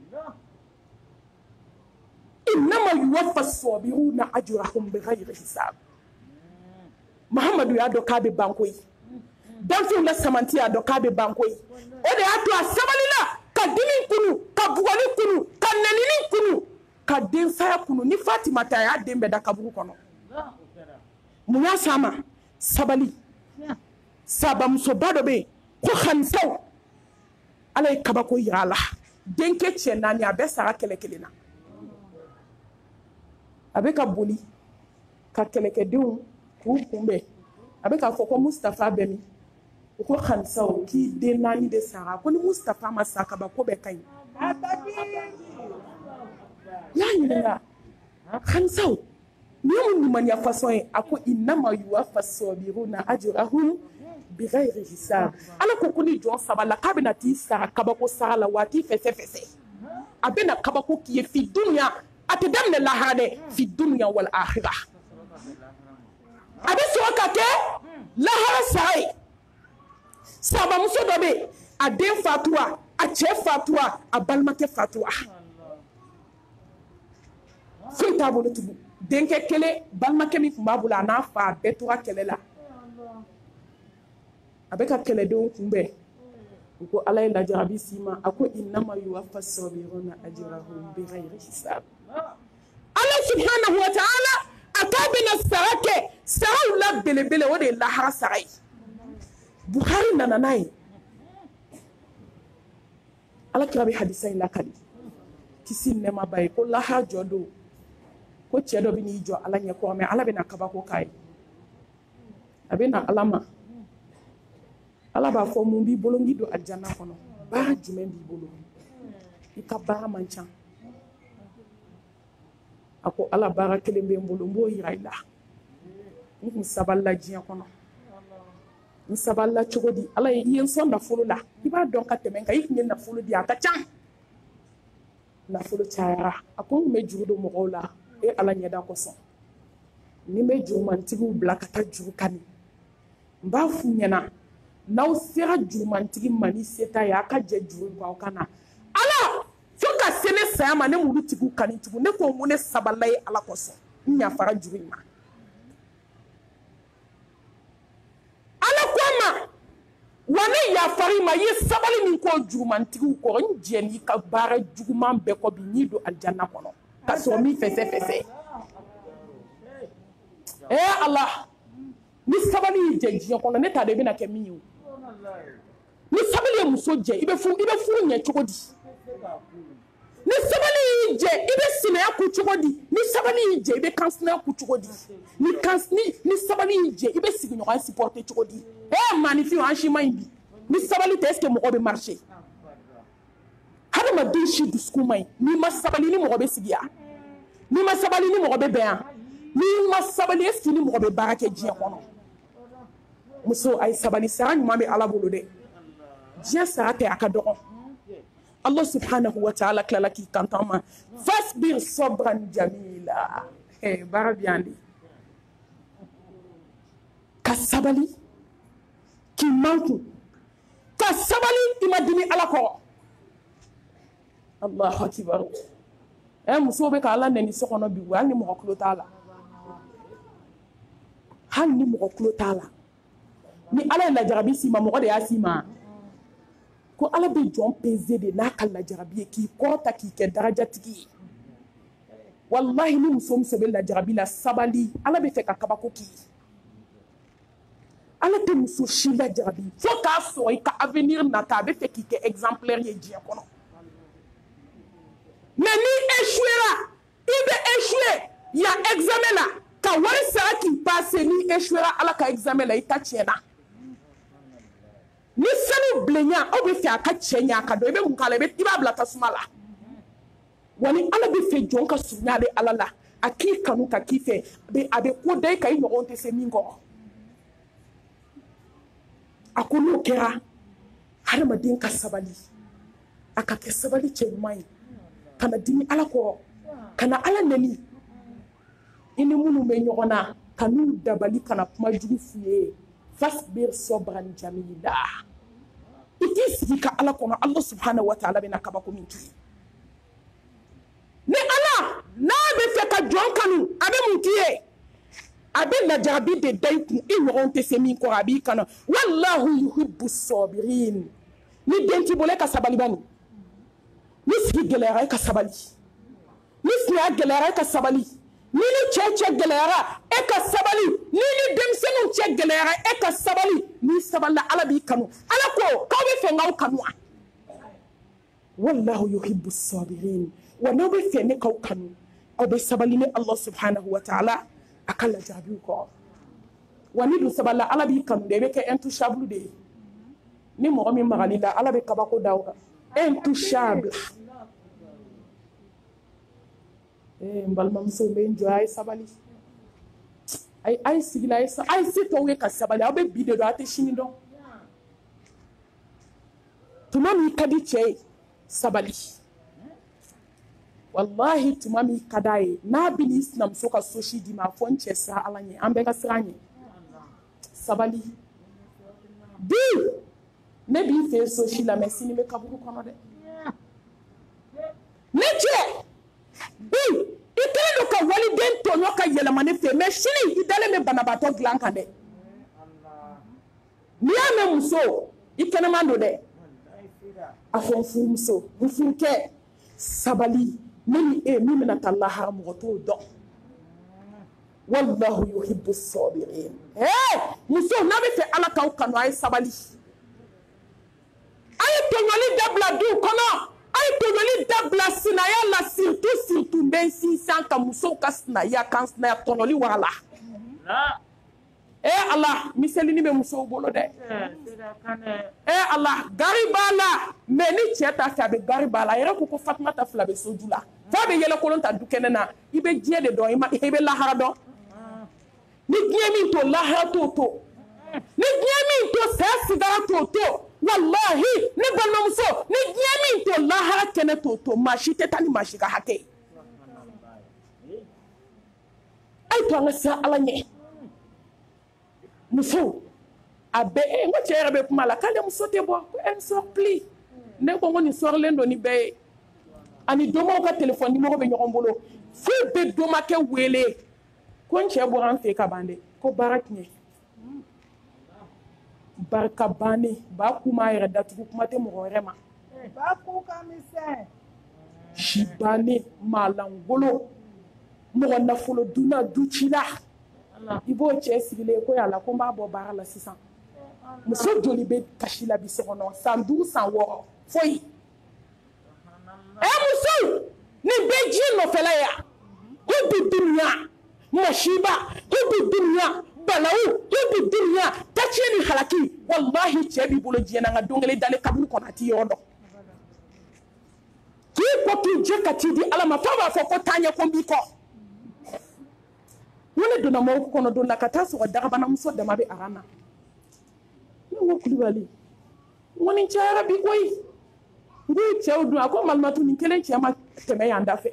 innama yuwaffa as-sabiruna ajrahum bighayri hisab Muhammadu y'a dɔn k'a bɛ ban koyi danfɛnw la samanti y'a dɔn k'a bɛ ban koyi o de y'a to a sabalila ka dimi kunu ka bugɔli kunu ka nɛnini kunu ka den saya kunu ni Fatima ta y'a den bɛɛ da kaburu kɔnɔ munya sama sabali saba muso ba dɔ bɛ yen ko Xanisaw ala ye kabako yira a la denkɛ cɛ naani a bɛɛ sara kɛlɛ kelen na a bɛ ka boli ka kɛlɛkɛdenw k'u kunbɛn a bɛ k'a fɔ ko Mustafa bɛ min u ko Xanisaw k'i den naani de sara ko ni Mustafa ma sa kabako bɛɛ ka ɲi y'a ɲininka Xanisaw ni ye mun ɲumaniya fasɔn ye a ko innama yuwaffa sabiruna ajrahum bighayri hisab ala ko ko ni jɔn saba la k'a bɛna t'i sara kabako sara la waati fɛsɛ fɛsɛ a bɛna kabako k'i ye fi dunya a tɛ daminɛ lahara dɛ fi dunya wal akhira a bɛ sɔrɔ ka kɛ lahara sara ye sabamuso dɔ bɛ yen a den fatura a cɛ fatura a balimakɛ fatura foyi t'a bolo tugun denkɛ kelen balimakɛ min tun b'a bolo a n'a fa a bɛɛ tora kɛlɛ la a bɛ ka kɛlɛdenw kunbɛn u ko ala ye lajarabi s'i ma a ko innama yuwaffa sabiruna ajrahum bighayri hisab ala subhanahu wa ta'ala a k'a bɛna sara kɛ saraw la belebele o de ye lahara sara ye Buhari nana n'a ye ala kira bɛ hadisa in lakali kisi nɛɛma ba ye ko lahara jɔ don ko cɛ dɔ bɛ n'i jɔ ala ɲɛ kɔrɔ mɛ ala bɛna kabako k'a ye a bɛna ala ma ala b'a fɔ mun b'i bolo n k'i don alijana kɔnɔ baara jumɛn b'i bolo i ka baara man ca a ko ala baara kelen bɛ n bolo n b'o yira i la n kun sabalila diɲɛ kɔnɔ n sabalila cogo di ala ye i ye n sɔn nafolo la i b'a dɔn ka tɛmɛ n kan i tun ye nafolo di a ka ca nafolo cayara a ko n kun bɛ juru don mɔgɔw la e ala ɲɛda kosɔn ni n bɛ jurumantigiw bila ka taa juru kani n b'a f'u ɲɛna n'aw sera jurumantigi ma ni se t'a ye a ka jɛ juru in kɔ aw ka na ala fo ka se ne saya ma ne m'olu tigiw kani tugun ne ko n ko ne sabalila ye ala kosɔn n yafara juru in ma ala ko n ma wa ne yafara i ma i ye sabali min k'o jurumantigiw kɔrɔ n jɛ n'i ka baara juguman bɛɛ kɔ bi n'i don alijana kɔnɔ ka sɔrɔ min fɛsɛ fɛsɛ ee ala ni sabali y'i jɛ diɲɛ kɔnɔ ne t'a dɔn i bɛna kɛ min ye o ni sabali ye muso jɛ i bɛ furu i bɛ furu ɲɛ cogo di ni sabali y'i jɛ i bɛ sinaya ku cogo di ni sabali y'i jɛ i bɛ kansinaya ku cogo di ni kans ni ni sabali y'i jɛ i bɛ sigiɲɔgɔnya supporter cogo di ee maanifin an si ma ɲi bi ni sabali tɛ est-ce que mɔgɔ bɛ marcher hadamaden si dusukun ma ɲi n'i ma sabali ni mɔgɔ bɛ sigi yan n'i ma sabali ni mɔgɔ bɛ bɛn yan n'i ma sabali est-ce que ni mɔgɔ bɛ baara kɛ diɲɛ kɔnɔ muso a ye sabali sara ɲuman bɛ ala bolo dɛ diɲɛ sara tɛ a ka dɔgɔ Allah subhanahu wa ta'ala tilala k'i kanto ma fasbir sabran jamila eh baara bɛ yan de ka sabali k'i manku ka sabali i ma dimi ala kɔrɔ Allahu akbar eh muso bɛ ka ala nɛni so kɔnɔ bi hali ni mɔgɔ tulo t'a la hali ni mɔgɔ tulo t'a la ni ala ye lajarabi s'i ma mɔgɔ de y'a s'i ma ko ala bɛ jɔn peze de n'a ka lajarabi ye k'i kɔrɔta k'i kɛ darajatigi ye wallahi ni muso muso bɛ lajarabi la sabali ala bɛ fɛ ka kabako k'i ye ala tɛ muso si lajarabi fo k'a sɔrɔ i ka avenir nata a bɛ fɛ k'i kɛ exemplaire ye diɲɛ kɔnɔ mais ni échouera i bɛ échouer ya examen la ka wari sara k'i passer ni échouera ala ka examen la i ta tiɲɛna ni sanu bilenya aw bɛ fɛ a ka cɛ ɲɛ a ka dɔn i bɛ mun k'a la i b'a bila tasuma la wa ni ala bɛ fɛ jɔn ka surunya ale ala la a k'i kanu ka k'i fɛ a bɛ ko da i kan i ɲɔgɔn tɛ se min kɔrɔ a ko n'o kɛra hadamaden ka sabali a ka kɛ sabali cɛ ɲuman ye ka na dimi ala kɔrɔ ka na ala nɛni i ni minnu bɛ ɲɔgɔn na ka n'u dabali ka na kuma jugu f'u ye fasbir sabran jamila i k'i sigi ka ala kɔnɔ Allah subhanahu wa ta'ala bɛna kabako min k'i ye ni ala n'a bɛ fɛ ka jɔn kanu a bɛ mun k'i ye a bɛ lajarabi de da i kun i ɲɔgɔn tɛ se min kɔrɔ a b'i kanu wallahu yuhibbu sabirin ni den t'i bolo e ka sabali bani ni sigi gɛlɛyara e ka sabali ni fiɲɛ gɛlɛyara e ka sabali ni ni cɛ cɛ gɛlɛyara e ka sabali ni ni denmisɛnninw cɛ gɛlɛyara e ka sabali ni sabalila Ala b'i kanu Ala ko k'aw bɛ fɛ k'aw kanu wa wallahu yuhibbu sabirin wa n'aw bɛ fɛ ne k'aw kanu aw bɛ sabali ni Allah subhanahu wa ta'ala a ka lajarabiw kɔ wa ni dun sabalila Ala b'i kanu de i bɛ kɛ intouchable de ye ni mɔgɔ min magali la Ala bɛ kabako da o kan intouchable eh n balimamusow bɛ n jɔ a ye sabali a ye sigi la a ye se tɔw ye ka sabali aw bɛ bi de dɔn a tɛ sini dɔn tuma min ka di cɛ ye sabali wallahi tuma min ka d'a ye n'a bɛ n'i sinamuso ka so si d'i ma fɔ n cɛ sira Ala ɲɛ an bɛɛ ka siran ɲɛ sabali bi ne b'i fɛ so si la mɛ sini bɛ kaburu kɔnɔ dɛ ne cɛ bi i kɛlen don ka waliden tɔɲɔ ka yɛlɛma ne fɛ mɛ sini i dalen bɛ banabaatɔ dilan kan dɛ n'i y'a mɛn muso i kɛnɛman don dɛ a fɔ n furumuso n furukɛ sabali ne ni e min bɛna taa lahara mɔgɔ t'o dɔn wallahu yuhibbu sabirin eh muso n'a bɛ fɛ Ala k'aw kanu a ye sabali a ye tɔɲɔli dabila du kɔnɔ a ye tɔɲɔli dabila sinaya la surtout surtout n bɛ n sinsin ka musow ka sinaya kan sinaya tɔɲɔli wara la eh Allah miselini bɛ musow bolo dɛ eh Allah gari b'a la mais ni cɛ ta fɛ a bɛ gari b'a la a yɛrɛ ko ko Fatumata fila bɛ soju la f'a bɛ yɛlɛkolon ta du kɛnɛ na i bɛ diɲɛ de dɔn i bɛ lahara dɔn ni diɲɛ min to lahara t'o to ni diɲɛ min to saya sigara t'o to wallahi ne balimamuso ni diɲɛ min to lahara kɛnɛ t'o to maa si tɛ taa ni maa si ka hakɛ a ye to an ka siran Ala ɲɛ muso a bɛ e n ko cɛ yɛrɛ bɛ kuma la k'ale muso tɛ bɔ ko elle sort plus ne ko n ko nin sɔrɔlen don ni bɛɛ ye ani dɔnbaw ka téléphone numéro bɛ ɲɔgɔn bolo foyi bɛ dɔnmakɛ wele ko n cɛ bɔra an fɛ ka ban dɛ ko baara tiɲɛ barika bannen ba kuma yɛrɛ datugu kuma tɛ mɔgɔ wɛrɛ ma ba ku ka misɛn si bannen malangolo mɔgɔ nafolo dunna du ci la i b'o cɛ sigilen ko yala ko n b'a bɔ baara la sisan muso joli bɛ kasi la bi so kɔnɔ san duuru san wɔɔrɔ foyi ɛ muso nin bɛ diɲɛ nɔfɛla ya ko bi dunuya masiba ko bi dunuya balawu ko bi dunuya tatiɲɛ ni halaki wallahi cɛ b'i bolo diɲɛ na nka don kelen dalen kaburu kɔnɔ a t'i yɔrɔ dɔn k'i ko k'i jɛ ka t'i di Ala ma f'a b'a fɔ ko taa ɲɛ ko n b'i kɔ ne donna mɔgɔw kɔnɔ don na ka taa sɔrɔ dagabanamuso dama bɛ aran na ne ko Kulibali n ko nin cayara bi koyi n ko cɛw dun a ko Malimatu nin kelen cɛ ma tɛmɛ yan da fɛ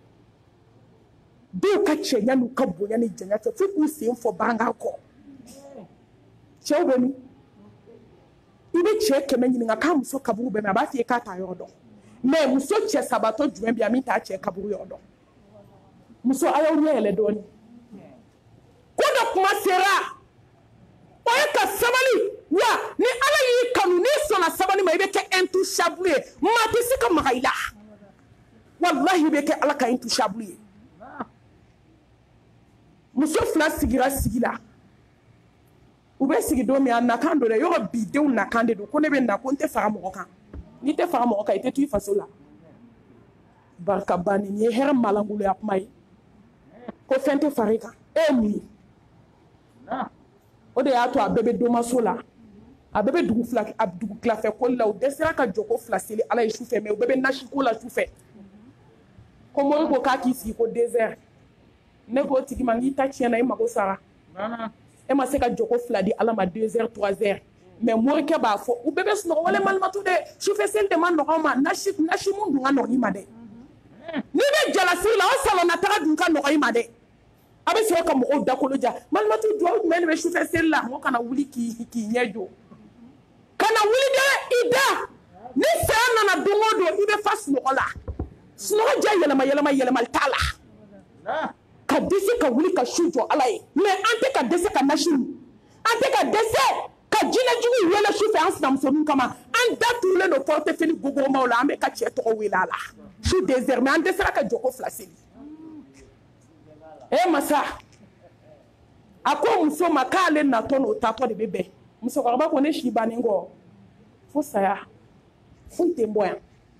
dɔw ka cɛɲa n'u ka bonya ni janya fɛ fo k'u sen fɔ bangan kɔ cɛw bɛ min i bɛ cɛ kɛmɛ ɲininka k'a muso kaburu bɛ min a b'a f'i ye k'a t'a yɔrɔ dɔn mais muso cɛ sabatɔ jumɛn bɛ yan min t'a cɛ kaburu yɔrɔ dɔn muso a y'aw ɲɛ yɛlɛ dɔɔnin ko dɔ kuma sera o ye ka sabali wa ni Ala y'i kanu n'i sɔnna sabali ma i bɛ kɛ intouchable ye maa tɛ se ka maga i la wallahi i bɛ kɛ Ala ka intouchable ye muso fila sigira sigi la u bɛ sigi don min a nakan don dɛ yɔrɔ bi denw nakan de don ko ne bɛ na ko n tɛ fara mɔgɔ kan n'i tɛ fara mɔgɔ kan i tɛ to i faso la barika banni nin ye hɛrɛ malangoloya kuma ye ko fɛn tɛ fara i kan e ye mun ye o de y'a to a bɛɛ bɛ domaso la a bɛɛ bɛ dugu fila a dugu tilafɛ koli la u dɛsɛra ka jɔ ko fila seli Ala ye su fɛ mais u bɛɛ bɛ nasi ko la su fɛ ko mɔri ko k'a k'i sigi ko deux heures ne k'o tigi ma n k'i ta tiɲɛna i mago sara e ma se ka jɔ ko fila di Ala ma deux heures trois heures mais morikɛ b'a fɔ u bɛɛ bɛ sunɔgɔ wale Malimatu dɛ sufɛ seli de ma nɔgɔ ma nasi nasi mun dun ka nɔgɔ i ma dɛ n'i bɛ jalasiri la o salonna taga dun ka nɔgɔ i ma dɛ a bɛ sɔrɔ ka mɔgɔw dakolo ja Malimatu duwawu jumɛn de bɛ sufɛ seli la mɔgɔ kana wuli k'i k'i ɲɛ jɔ kana wuli dɛ i da ni saya nana don o don i bɛ fa sunɔgɔ la sunɔgɔ ja yɛlɛma yɛlɛma yɛlɛmali t'a la ka dɛsɛ ka wuli ka su jɔ Ala ye mais an tɛ ka dɛsɛ ka nasi min an tɛ ka dɛsɛ ka jinɛjugu wele sufɛ an sinamusoninw kama an da turulen don portefeuille gogoromaw la an bɛ ka cɛ tɔgɔ wele a la su deux heures mais an dɛsɛra ka jɔ ko fila seli e masa ako muso makale na to no tato de bebe muso ko ba ko ne shi baningo fo saya fo temboya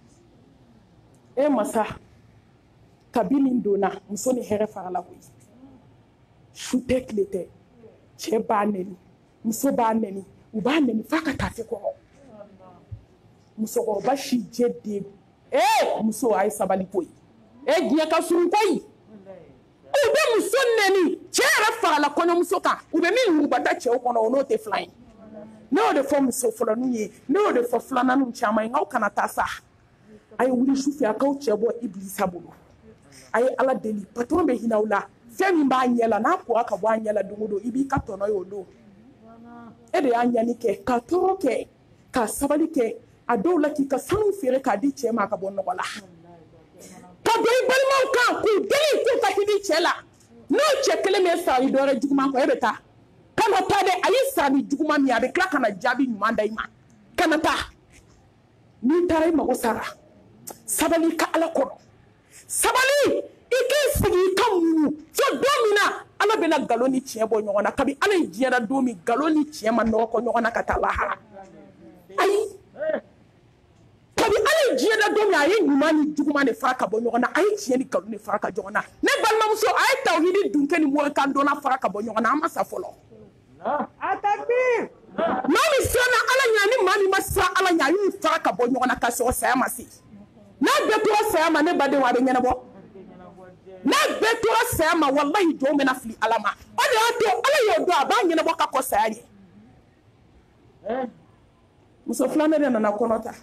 e masa kabini dona muso ni here farala ko shute klete che ba neni muso ba neni u ba neni faka tafe ko muso ko ba shi jedde eh muso ay sabali koy e giya ka sun koy u be muso neni che ra farala ko no muso ka u be min mu bata che ko no no te flying no de fo muso folo nu ye no de fo flana nu chama ngaw kana tasa ay wuri shufi akaw che bo iblisa bulu ay ala deli patron be hinawla femi ba nyela na ko aka bo anyela dungudo ibi ka tono yodo e de anyani ke ka toro ke ka sabali ke adola ki ka sanu fere ka di chema ka bonno wala ka be balma ka ku deli ku ka di chela no chekele me sa idore juguma ko ebeta kana ta de ayi sa ni juguma mi abe kla kana jabi nyumanda ima kana ta ni tare mako sara sabali ka ala kono sabali ike sigi kamu so domina ala bena galoni tie bo nyona kabi ala jiera domi galoni tie ma no ko nyona kata laha ai kabi ala jiera domi ayi nyumani juguma ne faraka bo nyona ayi tie ni galoni faraka jona ne balma muso ayi tawhidi dunke ni mo kan dona faraka bo nyona ama safolo atakbir mami sona ala nyani mami masa ala nyani faraka bo nyona ka so sa masi na beto sa ma ne bade wa be nyana bo na beto sa ma wallahi do me na fli alama o de ato ala yo do aba nyana bo ka ko sa ari eh muso flana de na konota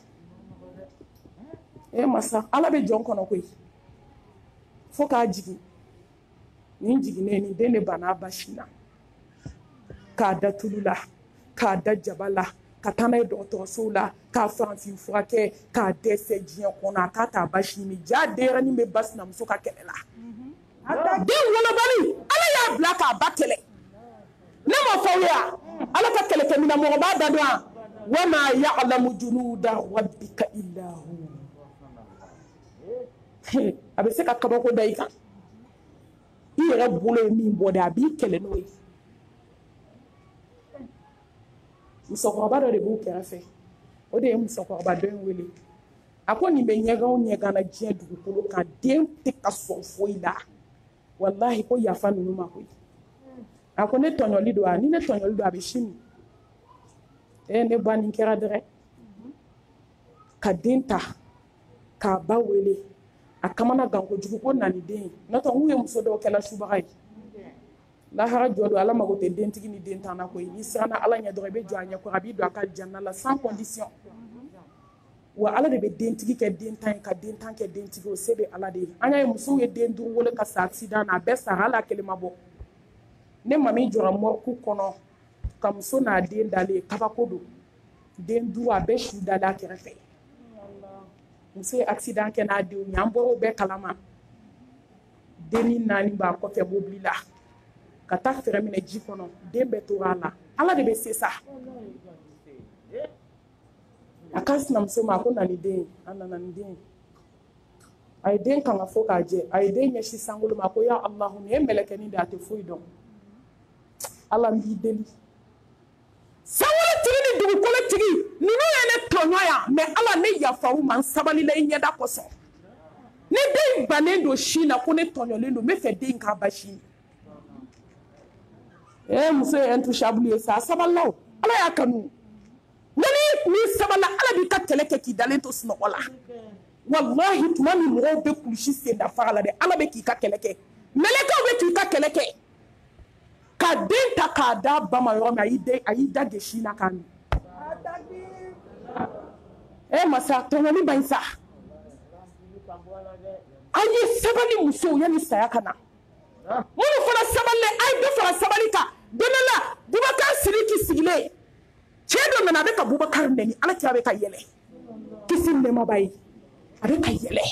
eh masa ala be jon kono koy fo ka jigi ni jigi ne ni dene bana bashina ka da tulula ka da jabala ka tana docteur sola ka fanfi fuake ka dese jiyan kona ka ta bashi mi ja dera ni me bas na muso ka kelela den wala bali ala ya blaka bakele na mo fawya ala ka kele kemina mo ba dadwa wa ma ya'lamu junuda rabbika illa hu abe se ka kaba ko dai kan ira bule mi boda bi kele noy musokɔrɔba dɔ de b'u kɛrɛfɛ o de ye musokɔrɔba dɔ in wele a ko nin bɛ ɲɛgɛnw ɲɛgɛn na diɲɛ dugukolo kan den tɛ ka sɔn foyi la walahi ko yafa ninnu ma koyi a ko ne tɔɲɔli don a ni ne tɔɲɔli don a bɛ sini ee ne ba nin kɛra dɛrɛ ka den ta k'a ba wele a kamana gan kojugu ko nani den n'o tɛ n'u ye muso dɔw kɛla subaga ye lahara jɔ don ala mago tɛ dentigi ni den tanna koyi ni siranna ala ɲɛ dɔrɔn i bɛ jɔ a ɲɛ kɔrɔ a b'i don a ka janna la sans condition wa ala de bɛ dentigi kɛ den tan ye ka den tan kɛ dentigi o se bɛ ala de ye an y'a ye musow ye den duuru wolo ka sa accident na a bɛɛ sara hali a kelen ma bɔ ne mami jɔra morgue kɔnɔ ka muso n'a den dalen kabako don den duuru a bɛɛ su dalen a kɛrɛfɛ muso ye accident kɛ n'a denw ye an bɔra o bɛɛ kalama denni naani b'a kɔfɛ mobili la ka taa fɛrɛ minɛ ji kɔnɔ den bɛɛ tora a la ala de bɛ se sa a ka sinamuso ma a ko na ni den a nana ni den a ye den kan ka fɔ k'a jɛ a ye den ɲɛsin sankolo ma a ko ya alahu nin ye mɛlɛkɛnin de a tɛ foyi dɔn ala n b'i deli sankolo tigi ni dugukolo tigi ninnu ye ne tɔɲɔ yan mɛ ala ne yafa u ma n sabalila i ɲɛda kosɔn ne den bannen don sin na ko ne tɔɲɔlen don n bɛ fɛ den k'a ba sin eh muso ye intouchable ye sa sabala o ala y'a kanu nani ni sabala ala b'i ka kɛlɛ kɛ k'i dalen to sunɔgɔ la wallahi tuma min mɔgɔw bɛ kulusi sen da faga la dɛ ala bɛ k'i ka kɛlɛ kɛ mɛlɛkɛw bɛ k'i ka kɛlɛ kɛ ka den ta k'a da ba ma yɔrɔ min a y'i da a y'i da gesi na k'a min eh masa tɔɲɔni ba in sa a ye sabali musow yanni saya ka na minnu fana sabali a ye dɔ fara sabali kan don dɔ la Bubakar Sidiki sigilen cɛ dɔ nana a bɛ ka Bubakar nɛni ala kira bɛ ka yɛlɛ kisi nɛɛmaba ye a bɛ ka yɛlɛ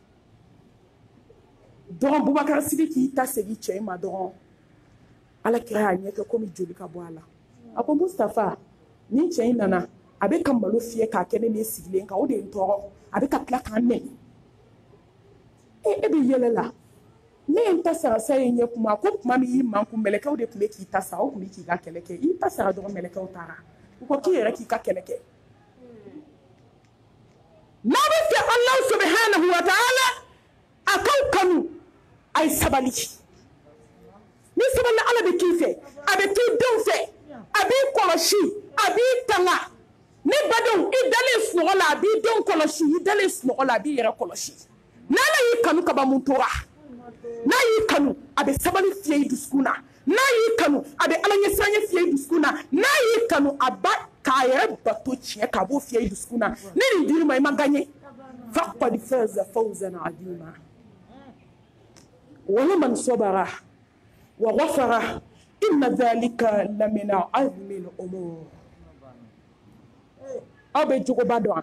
dɔrɔn Bubakar Sidiki y'i ta segin cɛ in ma dɔrɔn ala kira y'a ɲɛ kɛ komi joli ka bɔ a la a ko Mustafa ni cɛ in nana a bɛ ka malo fiyɛ k'a kɛ ne ni sigilen kan o de ye n tɔɔrɔ a bɛ ka tila k'an nɛni e e bɛ yɛlɛ la ne ta sara sa ye kuma ko kuma mi man ku melekaw de kun be k'i ta sa o kun be k'i ka kɛlɛ kɛ i ta sara dɔrɔn melekaw taara u ko k'i yɛrɛ k'i ka kɛlɛ kɛ n'a bɛ fɛ Allah subhanahu wa ta'ala a k'aw kanu a ye sabali ni sabali Ala bɛ k'i fɛ a bɛ k'i denw fɛ a b'i kɔlɔsi a b'i tanga ni badenw i dalen sunɔgɔ la a b'i denw kɔlɔsi i dalen sunɔgɔ la a b'i yɛrɛ kɔlɔsi n'Ala y'i kanu ka ban mun tora n'a y'i kanu a bɛ sabali fiyɛ i dusukun na n'a y'i kanu a bɛ Ala ɲɛsiranɲɛ fiyɛ i dusukun na n'a y'i kanu a ba k'a yɛrɛ bato tiɲɛ k'a b'o fiyɛ i dusukun na ne nin dir'i ma i ma gagné faqad faza fawzan azima wa man sabara wa ghafara inna dhalika lamina azmi al-umur aw bɛ jogoba dɔn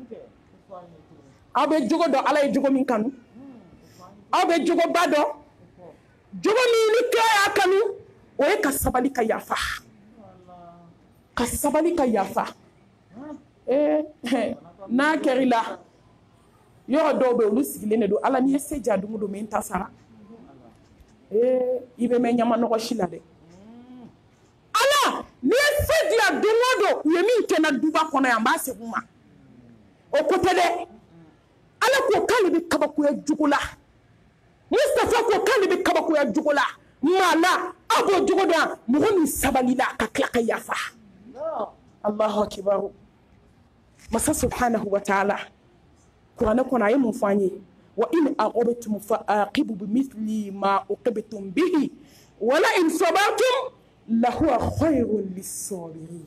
aw bɛ jogo dɔn Ala ye jogo min kanu aw bɛ jogoba dɔn jogo min ni kira y'a kanu o ye ka sabali ka yafa ka sabali ka yafa eh n'a kɛr'i la yɔrɔ dɔw bɛ olu sigilen de don Ala n'i ye se diya don o don min ta sara eh i bɛ mɛn ɲama nɔgɔ si la dɛ Ala n'i ye se diya don o don u ye min kɛ n na duba kɔnɔ yan n b'a segin u ma o ko tɛ dɛ Ala ko k'ale bɛ kabakoya jogo la Mustafa ko k'ale bɛ kabakoya jogo la maa la aw b'o jogo dɔn mɔgɔ min sabalila ka tila ka yafa Allahu akibaru masa subhanahu wa ta'ala kuranɛ kɔnɔ a ye mun fɔ an ye wa in aqabtum fa aqibu bimithli ma uqibtum bihi wala in sabartum lahuwa khayrun lis-sabirin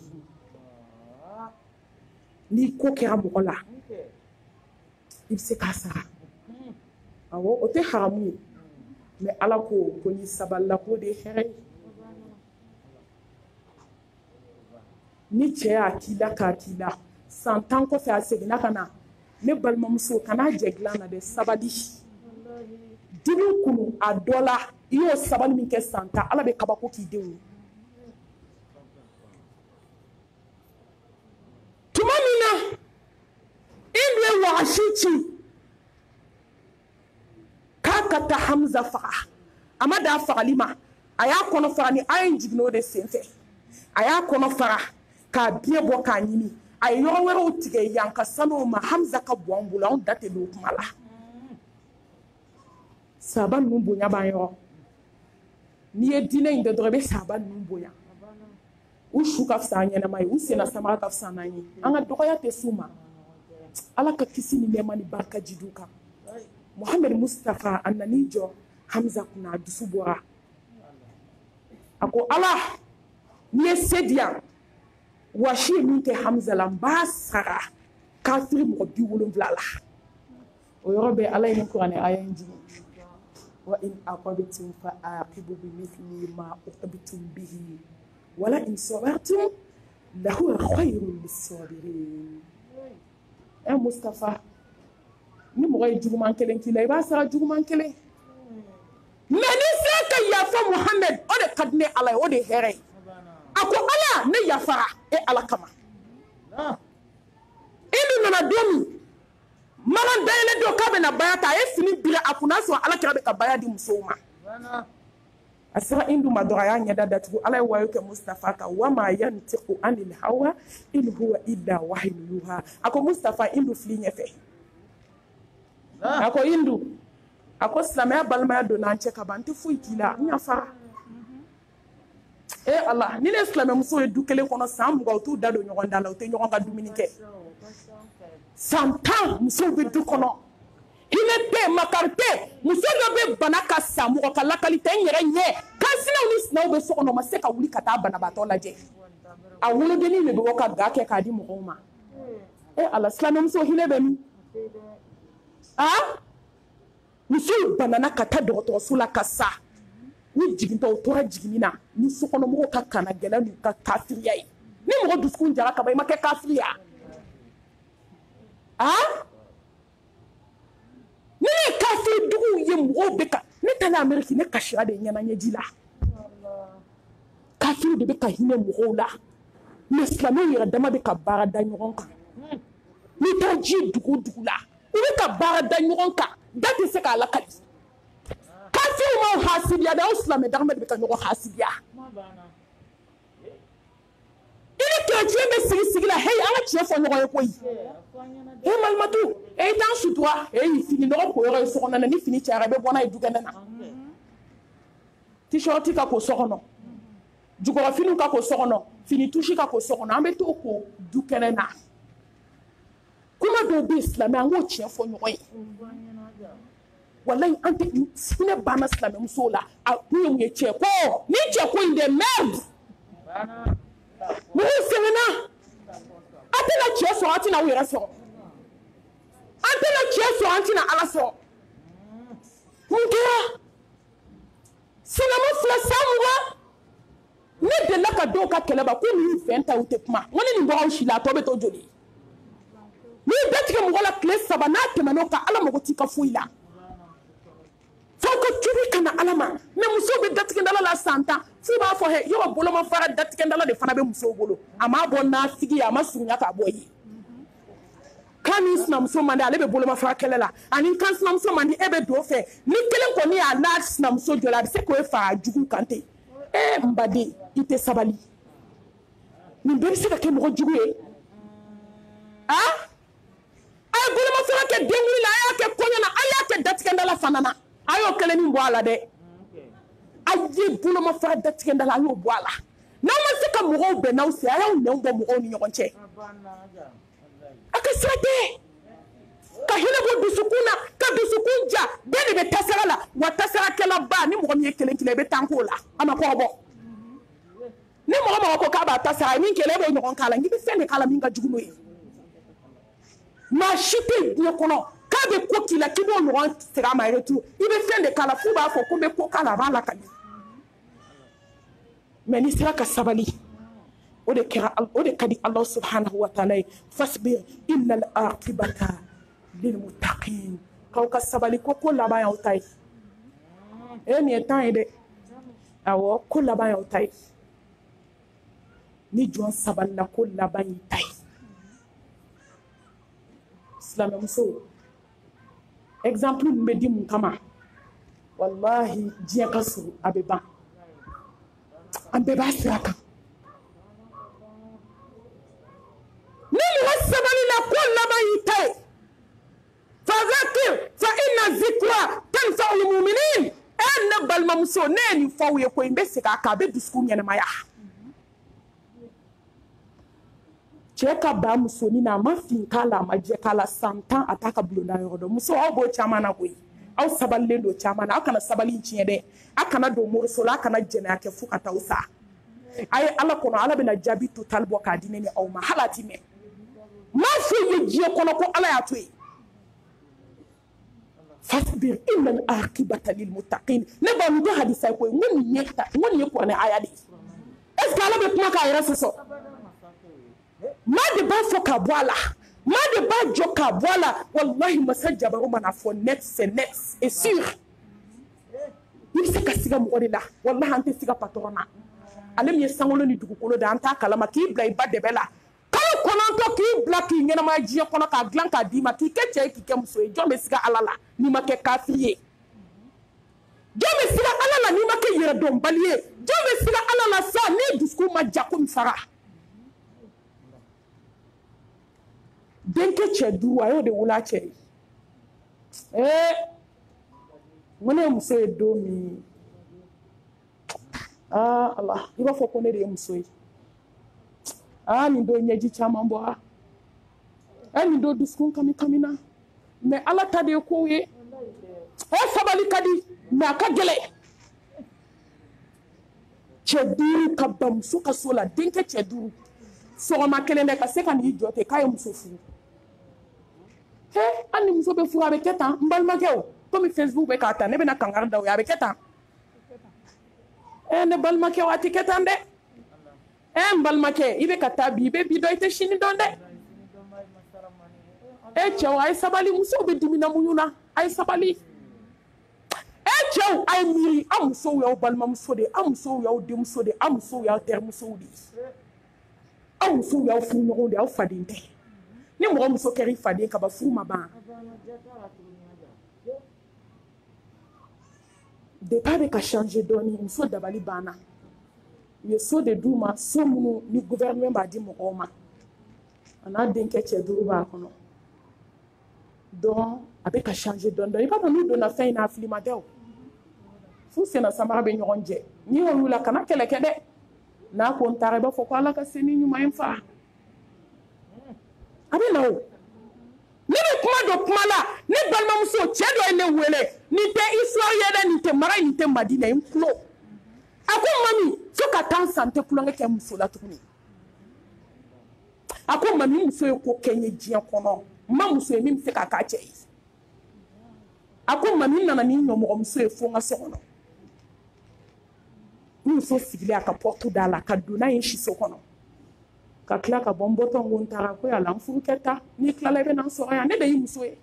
ni ko kɛra mɔgɔ la i bɛ se k'a sara awɔ o tɛ haramu ye mais Ala ko ko n'i sabalila k'o de ye hɛrɛ ye ni cɛ y'a k'i la k'a k'i la san tan kɔfɛ a seginna ka na ne balimamuso kana jɛ dilan na dɛ sabali dimi kunu a dɔ la i y'o sabali min kɛ san tan Ala bɛ kabako k'i denw ye tuma min na i ye wagasi ci k'a ka taa Hamza faga a ma da fagali ma a y'a kɔnɔ faga ni a ye jigin o de senfɛ a y'a kɔnɔ faga k'a biɲɛ bɔ k'a ɲimi a ye yɔrɔ wɛrɛw tigɛ yan ka sanu ma Hamza ka bɔ an bolo anw da tɛ don o kuma la sahaba ninnu bonya b'an yɔrɔ n'i ye diinɛ in dɛ dɔrɔn i bɛ sahaba ninnu bonya u su ka fisa an ɲɛnama ye u senna samara ka fisa n'an ye an ka dɔgɔya tɛ s'u ma Ala ka kisi ni nɛɛma ni barika jid'u kan Muhammed Mustafa a nan'i jɔ Hamza kunna a dusu bɔra a ko Ala n'i ye se di yan wasi ye min kɛ Hamza la n b'a sara kafiri mɔgɔ bi wolonwula la o yɔrɔ bɛɛ Ala ye nin kuranɛ aya in jigin wa in aqabtum fa aqibu bimithli ma uqibtum bihi wala in sabartum lahuwa khayrun lis-sabirin eh Mustafa ni mɔgɔ ye juguman kelen k'i la i b'a sara juguman kelen mais ni se ka yafa Muhammed o de ka di ne Ala ye o de ye hɛrɛ ye a ko Ala ne yafara e Ala kama i dun nana don min magan dayɛlɛ don k'a bɛna baya ta a ye fini biri a kun n'a sɔrɔ Ala kira bɛ ka baya di musow ma a sera Indu ma dɔrɔn a y'a ɲɛda datugu Ala ye wayo kɛ Mustafa kan wa ma yantiqu anil hawa in huwa illa wahyun yuha a ko Mustafa Indu fili ɲɛfɛ a ko Indu a ko silamɛya balimaya donna an cɛ ka ban n tɛ foyi k'i la n yafara eh Allah ni ne silamɛmuso ye du kelen kɔnɔ san mugan u t'u da don ɲɔgɔn da la u tɛ ɲɔgɔn ka dumuni kɛ san tan musow bɛ du kɔnɔ hinɛ tɛ makari tɛ muso dɔ bɛ bana ka sa mɔgɔ ka lakali tɛ n yɛrɛ ɲɛ kansinaw ni sinaw bɛ so kɔnɔ u ma se ka wuli ka taa banabaatɔ lajɛ a wolodennin de bɛ bɔ ka ga kɛ k'a di mɔgɔw ma eh Allah silamɛmuso hinɛ bɛ min ah musow banana ka taa dɔgɔtɔrɔso la ka sa ni jigintɔ u tora jiginni na ni sokɔnɔmɔgɔw ka kana gɛlɛn n'u ka kafiriya ye ni mɔgɔ dusukun jara ka ban i ma kɛ kafiri ye ah ne ye kafiri duguw ye mɔgɔw bɛ ka ne taara Ameriki ne kasira de ɲɛna ɲɛji la kafiri de bɛ ka hinɛ mɔgɔw la mais silamɛw yɛrɛ dama bɛ ka baara da ɲɔgɔn kan n'i taa ji dugu dugu la u bɛ ka baara da ɲɔgɔn kan da tɛ se k'a lakali kafiri n'aw ma hasidiya da silamɛ dagama de bɛ ka ɲɔgɔn hasidiya i ni chrétien bɛ sigi sigi la hey an ka tiɲɛ fɔ ɲɔgɔn ye koyi e malimatu e t'an sutura e fini nɔgɔ ko yɔrɔ ye so kɔnɔ ni fini cayara i bɛ bɔ n'a ye du kɛnɛ na t-shirt ka ko so kɔnɔ jukɔrɔfiniw ka ko so kɔnɔ fini tusi ka ko so kɔnɔ an bɛ t'o ko du kɛnɛ na kuma dɔw bɛ silamɛ an k'o tiɲɛ fɔ ɲɔgɔn ye wallahi an tɛ sinɛ banna silamɛmusow la a kun ye mun ye cɛ ko ni cɛ ko in de merde mɔgɔw sɛgɛnna an tɛna cɛ sɔrɔ an tɛna u yɛrɛ sɔrɔ an tɛna cɛ sɔrɔ an tɛna ala sɔrɔ mun kɛra sinama fila san mugan ne delila ka dɔw ka kɛlɛ ba ko nin fɛn ta u tɛ kuma n ko ni nin bɔra u si la a tɔ bɛ to joli n'i datigɛ mɔgɔ la tile saba n'a tɛmɛn'o kan ala mago t'i ka foyi la fo ka tubi ka na ala ma mɛ musow bɛ datigɛndala la san tan f'u b'a fɔ he yɔrɔ boloma fara datigɛndala de fana bɛ musow bolo a m'a bɔ nasigi a ma surunya k'a bɔ ye k'a ni sinamuso man di ale bɛ boloma fara kɛlɛ la ani kan sinamuso man di e bɛ don fɛ ni kelen kɔni y'a n'a sinamuso jɔ la a bɛ se k'o fa jugu kan ten ee n baden i tɛ sabali nin bɛɛ bɛ se ka kɛ mɔgɔ jugu ye ah a ye boloma fara kɛ den wuli la a y'a kɛ kɔɲɔ na a y'a kɛ datigɛndala fana na a y'o kelen min bɔ a la dɛ a ye boloma fara datigɛndala a y'o bɔ a la n'aw ma se ka mɔgɔw bɛn n'aw se a y'aw nɛnw bɔ mɔgɔw ni ɲɔgɔn cɛ a ka sira tɛ ka hinɛ bɔ dusukun na ka dusukun ja bɛɛ de bɛ tasira la wa tasirakɛla ba ni mɔgɔ min ye kelen kelen i bɛ tan k'o la a ma kɔrɔbɔ ni mɔgɔ mɔgɔ ko k'a b'a tasira min kɛlɛ e b'o ɲɔgɔn k'a la n'i bɛ fɛn de k'a la min ka jugu n'o ye maa si tɛ diɲɛ kɔnɔ k'a bɛ ko k'i la k'i b'o ɲɔgɔn segin a ma retour i bɛ fɛn de k'a la f'u b'a fɔ ko n bɛ ko k'a la a b'a lakali mɛ n'i sera ka sabali o de kɛra o de ka di Ala subhanahu wa ta'ala ye fasbir innal aqibata lil muttaqin k'aw ka sabali ko ko laban y'aw ta ye e nin ye temps ye dɛ awɔ ko laban y'aw ta ye ni jɔn sabalila ko laban y'i ta ye silamɛmuso exemple min bɛ di mun kama wallahi diɲɛ ka surun a bɛ ban an bɛɛ b'a sira kan ni mɔgɔ sabalila ko laban y'i ta ye fazakir fa inna zikra tanfa'ul mu'minin e ne balimamuso ne ye nin fɔ aw ye ko n bɛ segin a kan a bɛ dusukun ɲɛnamaya cɛ ka ba musonin na a ma fin k'a la a ma jɛ k'a la san tan a t'a ka bulonda yɔrɔ dɔn muso aw b'o caman na koyi aw sabalilen don caman na aw kana sabali in tiɲɛ dɛ aw kana don moriso la aw kana jɛnɛya kɛ fo ka taa aw sa a ye ala kɔnɔ ala bɛna jaabi total bɔ k'a di ne ni aw ma hali a ti mɛn m'a fɔ i ye diɲɛ kɔnɔ ko ala y'a to yen fasbir innal aqibata lil muttaqin ne ba mu tɛ hadisa ye koyi n ko nin ye n ko nin ye kuranɛ aya de ye est ce que ala bɛ kuma k'a yɛrɛ sɔsɔ maa de b'a fɔ k'a bɔ a la maa de b'a jɔ k'a bɔ a la wallahi masa jabaru mana fɔ net c'est net et sûr i bɛ se ka siga mɔgɔ de la wallahi an tɛ siga patɔrɔn na ale min ye sankolo ni dugukolo da an t'a kalama k'i bila i ba dɛbɛ la kalo kɔnɔntɔn k'i bila k'i ɲɛnamaya diɲɛ kɔnɔ k'a dilan k'a d'i ma k'i kɛ cɛ ye k'i kɛ muso ye jɔn bɛ siga ala la n'i ma kɛ kafiri ye jɔn bɛ siga ala la n'i ma kɛ yɛrɛdɔnbali ye jɔn bɛ siga ala la sa n'i dusukun ma ja komi fara denkɛ cɛ duuru a y'o de wolo a cɛ ye ee n ko ne ye muso ye don min aa ala i b'a fɔ ko ne de ye muso ye aa nin don ɲɛji caman bɔra ɛ nin don dusukun kami kami na mɛ ala ta de ye kow ye ɛ sabali ka di mɛ a ka gɛlɛn cɛ duuru ka ban muso ka so la denkɛ cɛ duuru sɔgɔma kelen dɛ ka se ka n'i jɔ ten k'a ye muso furu he hali ni muso bɛ furu a bɛ kɛ tan n balimakɛ o komi Facebook bɛ k'a ta ne bɛna kankari da o ye a bɛ kɛ tan ɛ ne balimakɛ o a tɛ kɛ tan dɛ ɛ n balimakɛ i bɛ ka taa bi i bɛ bi dɔn i tɛ sini dɔn dɛ ɛ cɛw a ye sabali musow bɛ dimina muɲu na a ye sabali ɛ cɛw a ye miiri aw musow y'aw balimamuso de aw musow y'aw denmuso de aw musow y'aw terimusow de aw musow y'aw furuɲɔgɔnw de aw faden tɛ ni mɔgɔ muso kɛra i faden ka ban furu ma ban Départ de ka changer doni muso dabali bana ye so de duma so munu ni gouvernement ba di mɔgɔw ma ana denkɛ cɛ duuru b'a kɔnɔ donc a bɛ ka changer dɔɔni dɔɔni i b'a fɔ n'u donna fɛn in na a fili ma tɛ o fu sena samara bɛ ɲɔgɔn jɛ n'i y'olu la kana kɛlɛ kɛ dɛ n'a ko n taara i b'a fɔ ko ala ka se ni ɲuman in fa a bɛ na o ne bɛ kuma dɔ kuma la ne balimamuso cɛ dɔ ye ne wele nin tɛ histoire ye dɛ nin tɛ mara nin tɛ madina n tulo a ko mami fo ka taa n san tɛ kulonkɛ kɛ muso la tuguni a ko mami muso ye ko kɛ n ye diɲɛ kɔnɔ n ma muso ye min bɛ se k'a k'a cɛ ye a ko mami nana ni ɲɔmɔgɔmuso ye fo n ka so kɔnɔ n muso sigilen a ka porte da la ka don n'a ye si so kɔnɔ ka tila ka bɔ n bɔtɔ n ko n taara ko yala n furukɛ ta n'i tilala i bɛ na n sɔrɔ yan ne de y'i muso ye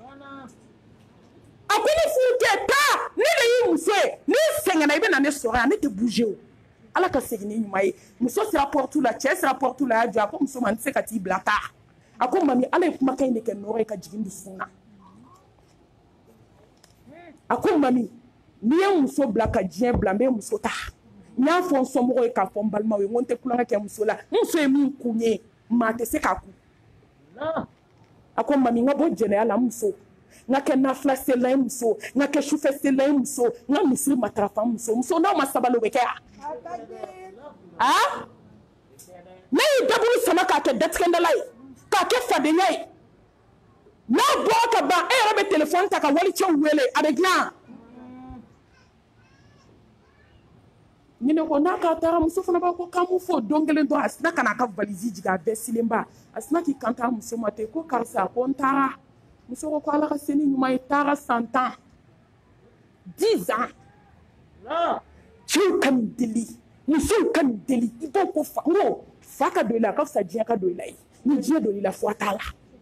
a ko ni furukɛ ta ne de y'i muso ye n'i sɛgɛnna i bɛ na ne sɔrɔ yan ne tɛ bouger o ala ka segin ni ɲuman ye muso sera porte la cɛ sera porte la a y'a jɔ a ko muso ma n tɛ se ka t'i bila taa a ko mami ala ye kumakan in de kɛ nɔrɔ ye ka jigin dusukun na a ko mami n'i ye muso bila ka diɲɛ bila n bɛ muso ta n y'a fɔ n somɔgɔw ye k'a fɔ n balimaw ye n ko n tɛ kulonkɛ kɛ muso la n muso ye min kun ye maa tɛ se k'a kun a ko mami n ka bɔ jɛnɛya la n muso n ka kɛ nafila selila ye muso n ka kɛ sufɛ selila ye muso n ka misiri matarafa muso muso n'aw ma sabali o bɛ kɛ yan ah ne y'i daburu sama k'a kɛ datigɛndala ye k'a kɛ fadenya ye n'a bɔra ka ban e yɛrɛ bɛ telefɔni ta ka walicɛw wele a bɛ dilan ni ne ko n'a ka taara muso fana b'a ko k'an m'u fɔ don kelen dɔrɔn a sina ka n'a ka valise jigin a bɛɛ silenba a sina k'i kanto a muso ma ten ko karisa ko n taara muso ko ko ala ka se ni ɲuman ye taara san tan dix ans cɛw ka nin deli musow ka nin deli i b'o ko fa n ko fa ka don i la a ka fisa diɲɛ ka don i la ye ni diɲɛ don i la fo a t'a la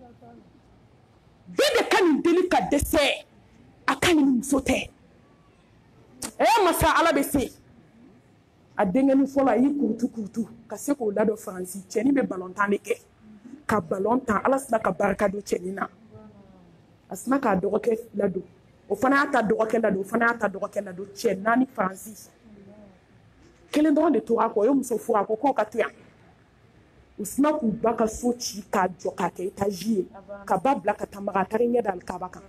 bɛɛ de ka nin deli ka dɛsɛ a ka nin muso tɛ ɛ masa ala bɛ se a denkɛni fɔlɔ a y'i kurutu kurutu ka se k'o ladon faransi cɛnin bɛ balontan de kɛ ka balontan ala sina ka barika don cɛnin na a sina k'a dɔgɔkɛ ladon o fana y'a ta dɔgɔkɛ ladon o fana y'a ta dɔgɔkɛ ladon cɛ naani faransi kelen dɔrɔn de tora a kɔ o ye muso furu a ko k'o ka to yan u sina k'u ba ka so ci k'a jɔ k'a kɛ etazi ye ka ba bila ka taa maga a taara ɲɛ da alikaba kan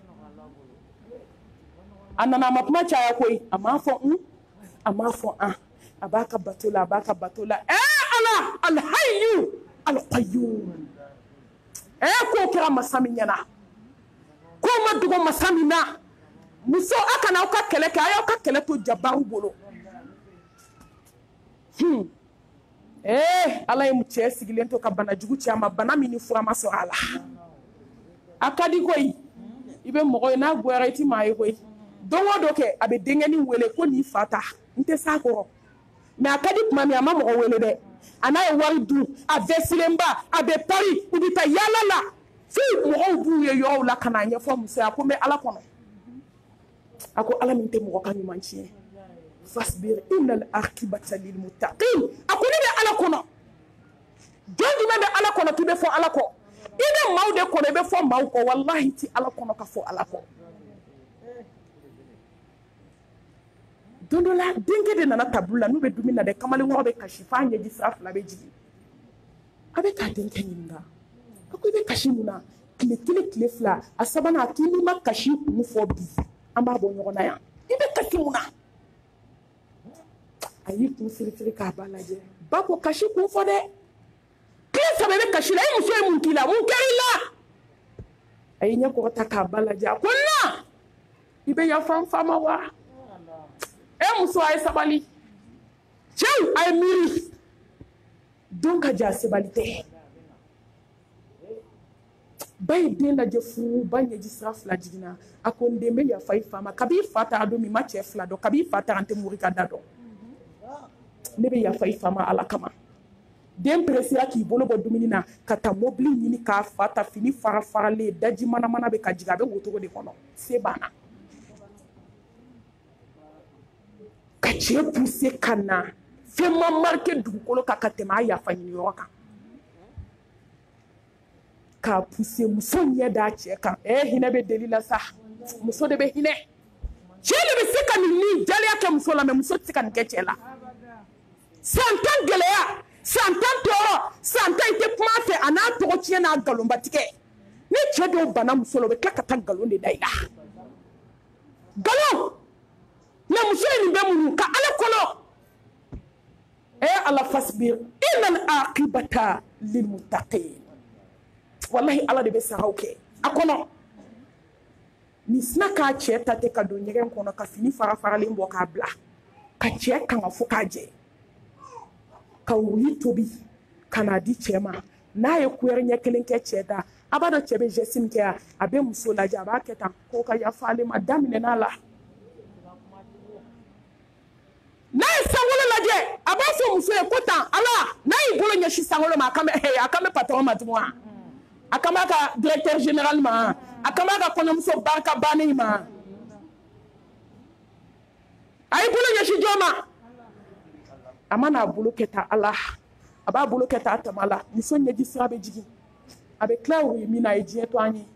a nana a ma kuma caya koyi a m'a fɔ n a m'a fɔ an a b'a ka bato la a b'a ka bato la ɛ ala alhayu alqayyum ɛ k'o kɛra masa min ɲɛna k'o ma dogo masa min na muso a kana aw ka kɛlɛ kɛ a y'aw ka kɛlɛ to jabaru bolo hmm. Eh, ala ye cɛ sigilen to ka bana jugu cɛ a ma bana min ni fura ma sɔrɔ a la a ka di koyi i bɛ mɔgɔ ye n'a goyara i ti maa ye koyi don o don kɛ a bɛ denkɛnin wele ko nin fa ta n tɛ s'a kɔrɔ mɛ a ka di tuma min a ma mɔgɔ wele dɛ a n'a ye wari dun a vɛsilenba a bɛ pari u bɛ taa yaala la fo mɔgɔw b'u ye yɔrɔw la ka n'a ɲɛfɔ muso ye a ko n bɛ ala kɔnɔ a ko ala min tɛ mɔgɔ ka ɲuman tiɲɛ fasbir innal aqibata lil muttaqin a ko ne bɛ ala kɔnɔ jɔn jumɛn bɛ ala kɔnɔ k'i bɛ fɔ ala kɔ i bɛ maaw de kɔnɔ i bɛ fɔ maaw kɔ walahi ti ala kɔnɔ ka fɔ ala kɔ don dɔ la denkɛ de nana tabulu la n'u bɛ dumuni na dɛ kamalen wɔɔrɔ bɛ kasi f'a ɲɛji sira fila bɛ jigin a bɛ k'a denkɛ ɲininka a ko i bɛ kasi mun na tile kelen tile fila a sabanan a k'i n'i ma kasi kun fɔ bi an b'a bɔ ɲɔgɔn na yan i bɛ kasi mun na a y'i kun firifiri k'a ba lajɛ ba ko kasi kun fɔ dɛ tile saba i bɛ kasi la i muso ye mun k'i la mun kɛr'i la a y'i ɲɛ kɔrɔta k'a ba lajɛ a ko na i bɛ yafa n fa ma wa e muso a ye sabali cɛw a ye miiri don ka ja sabali tɛ ba ye den lajɛ furu ba ɲɛji sira fila jiginna a ko n den bɛ yafa i fa ma kabi i fa taara don min ma cɛ fila dɔn kabi i fa taara n tɛ mori ka da dɔn ne bɛ yafa i fa ma ala kama den peresira k'i bolo bɔ dumuni na ka taa mobili ɲini k'a fa ta fini fara faralen daji mana mana bɛ ka jigin a bɛ wotoro de kɔnɔ se banna ka cɛ pousse ka na fɛn ma marqué dugukolo kan ka tɛmɛ a yafa ɲini yɔrɔ kan k'a pousse muso ɲɛ d'a cɛ kan ɛ hinɛ bɛ deli la sa muso de bɛ hinɛ cɛ de bɛ se ka nin ni jaliya kɛ muso la mɛ muso tɛ se ka nin kɛ cɛ la san tan gɛlɛya san tan tɔɔrɔ san tan i tɛ kuma a fɛ a n'a tɔgɔ tiɲɛ n'a nkalonba tigɛ ni cɛ dɔw bana muso la u bɛ tila ka taa nkalon de da i la nkalon mɛ muso ye nin bɛ mun ka ala kɔnɔ eh ala fasbir innal aqibata lil muttaqin wallahi ala de bɛ saraw kɛ a kɔnɔ ni sina k'a cɛ ta tɛ ka don ɲɛgɛn kɔnɔ ka fini fara faralen bɔ k'a bila ka cɛ kanga fo k'a jɛ ka wuli tobi ka n'a di cɛ ma n'a ye kuyɛri ɲɛ kelen kɛ cɛ da a b'a dɔn cɛ bɛ geste min kɛ a bɛ muso lajɛ a b'a kɛ tan ko ka yafa ale ma daminɛna la n'a ye sankolo lajɛ a b'a fɔ muso ye ko tan ala n'a y'i bolo ɲɛsin sankolo ma a kan bɛ a kan bɛ patron ma tugun wa a kan b'a ka directeur général ma a kan b'a ka kɔɲɔmuso barika bannen ma a y'i bolo ɲɛsin jɔn ma a ma n'a bolo kɛ ta ala a b'a bolo kɛ ta tama la muso ɲɛji sira bɛ jigin a bɛ tila o ye min na a ye diɲɛ to an ye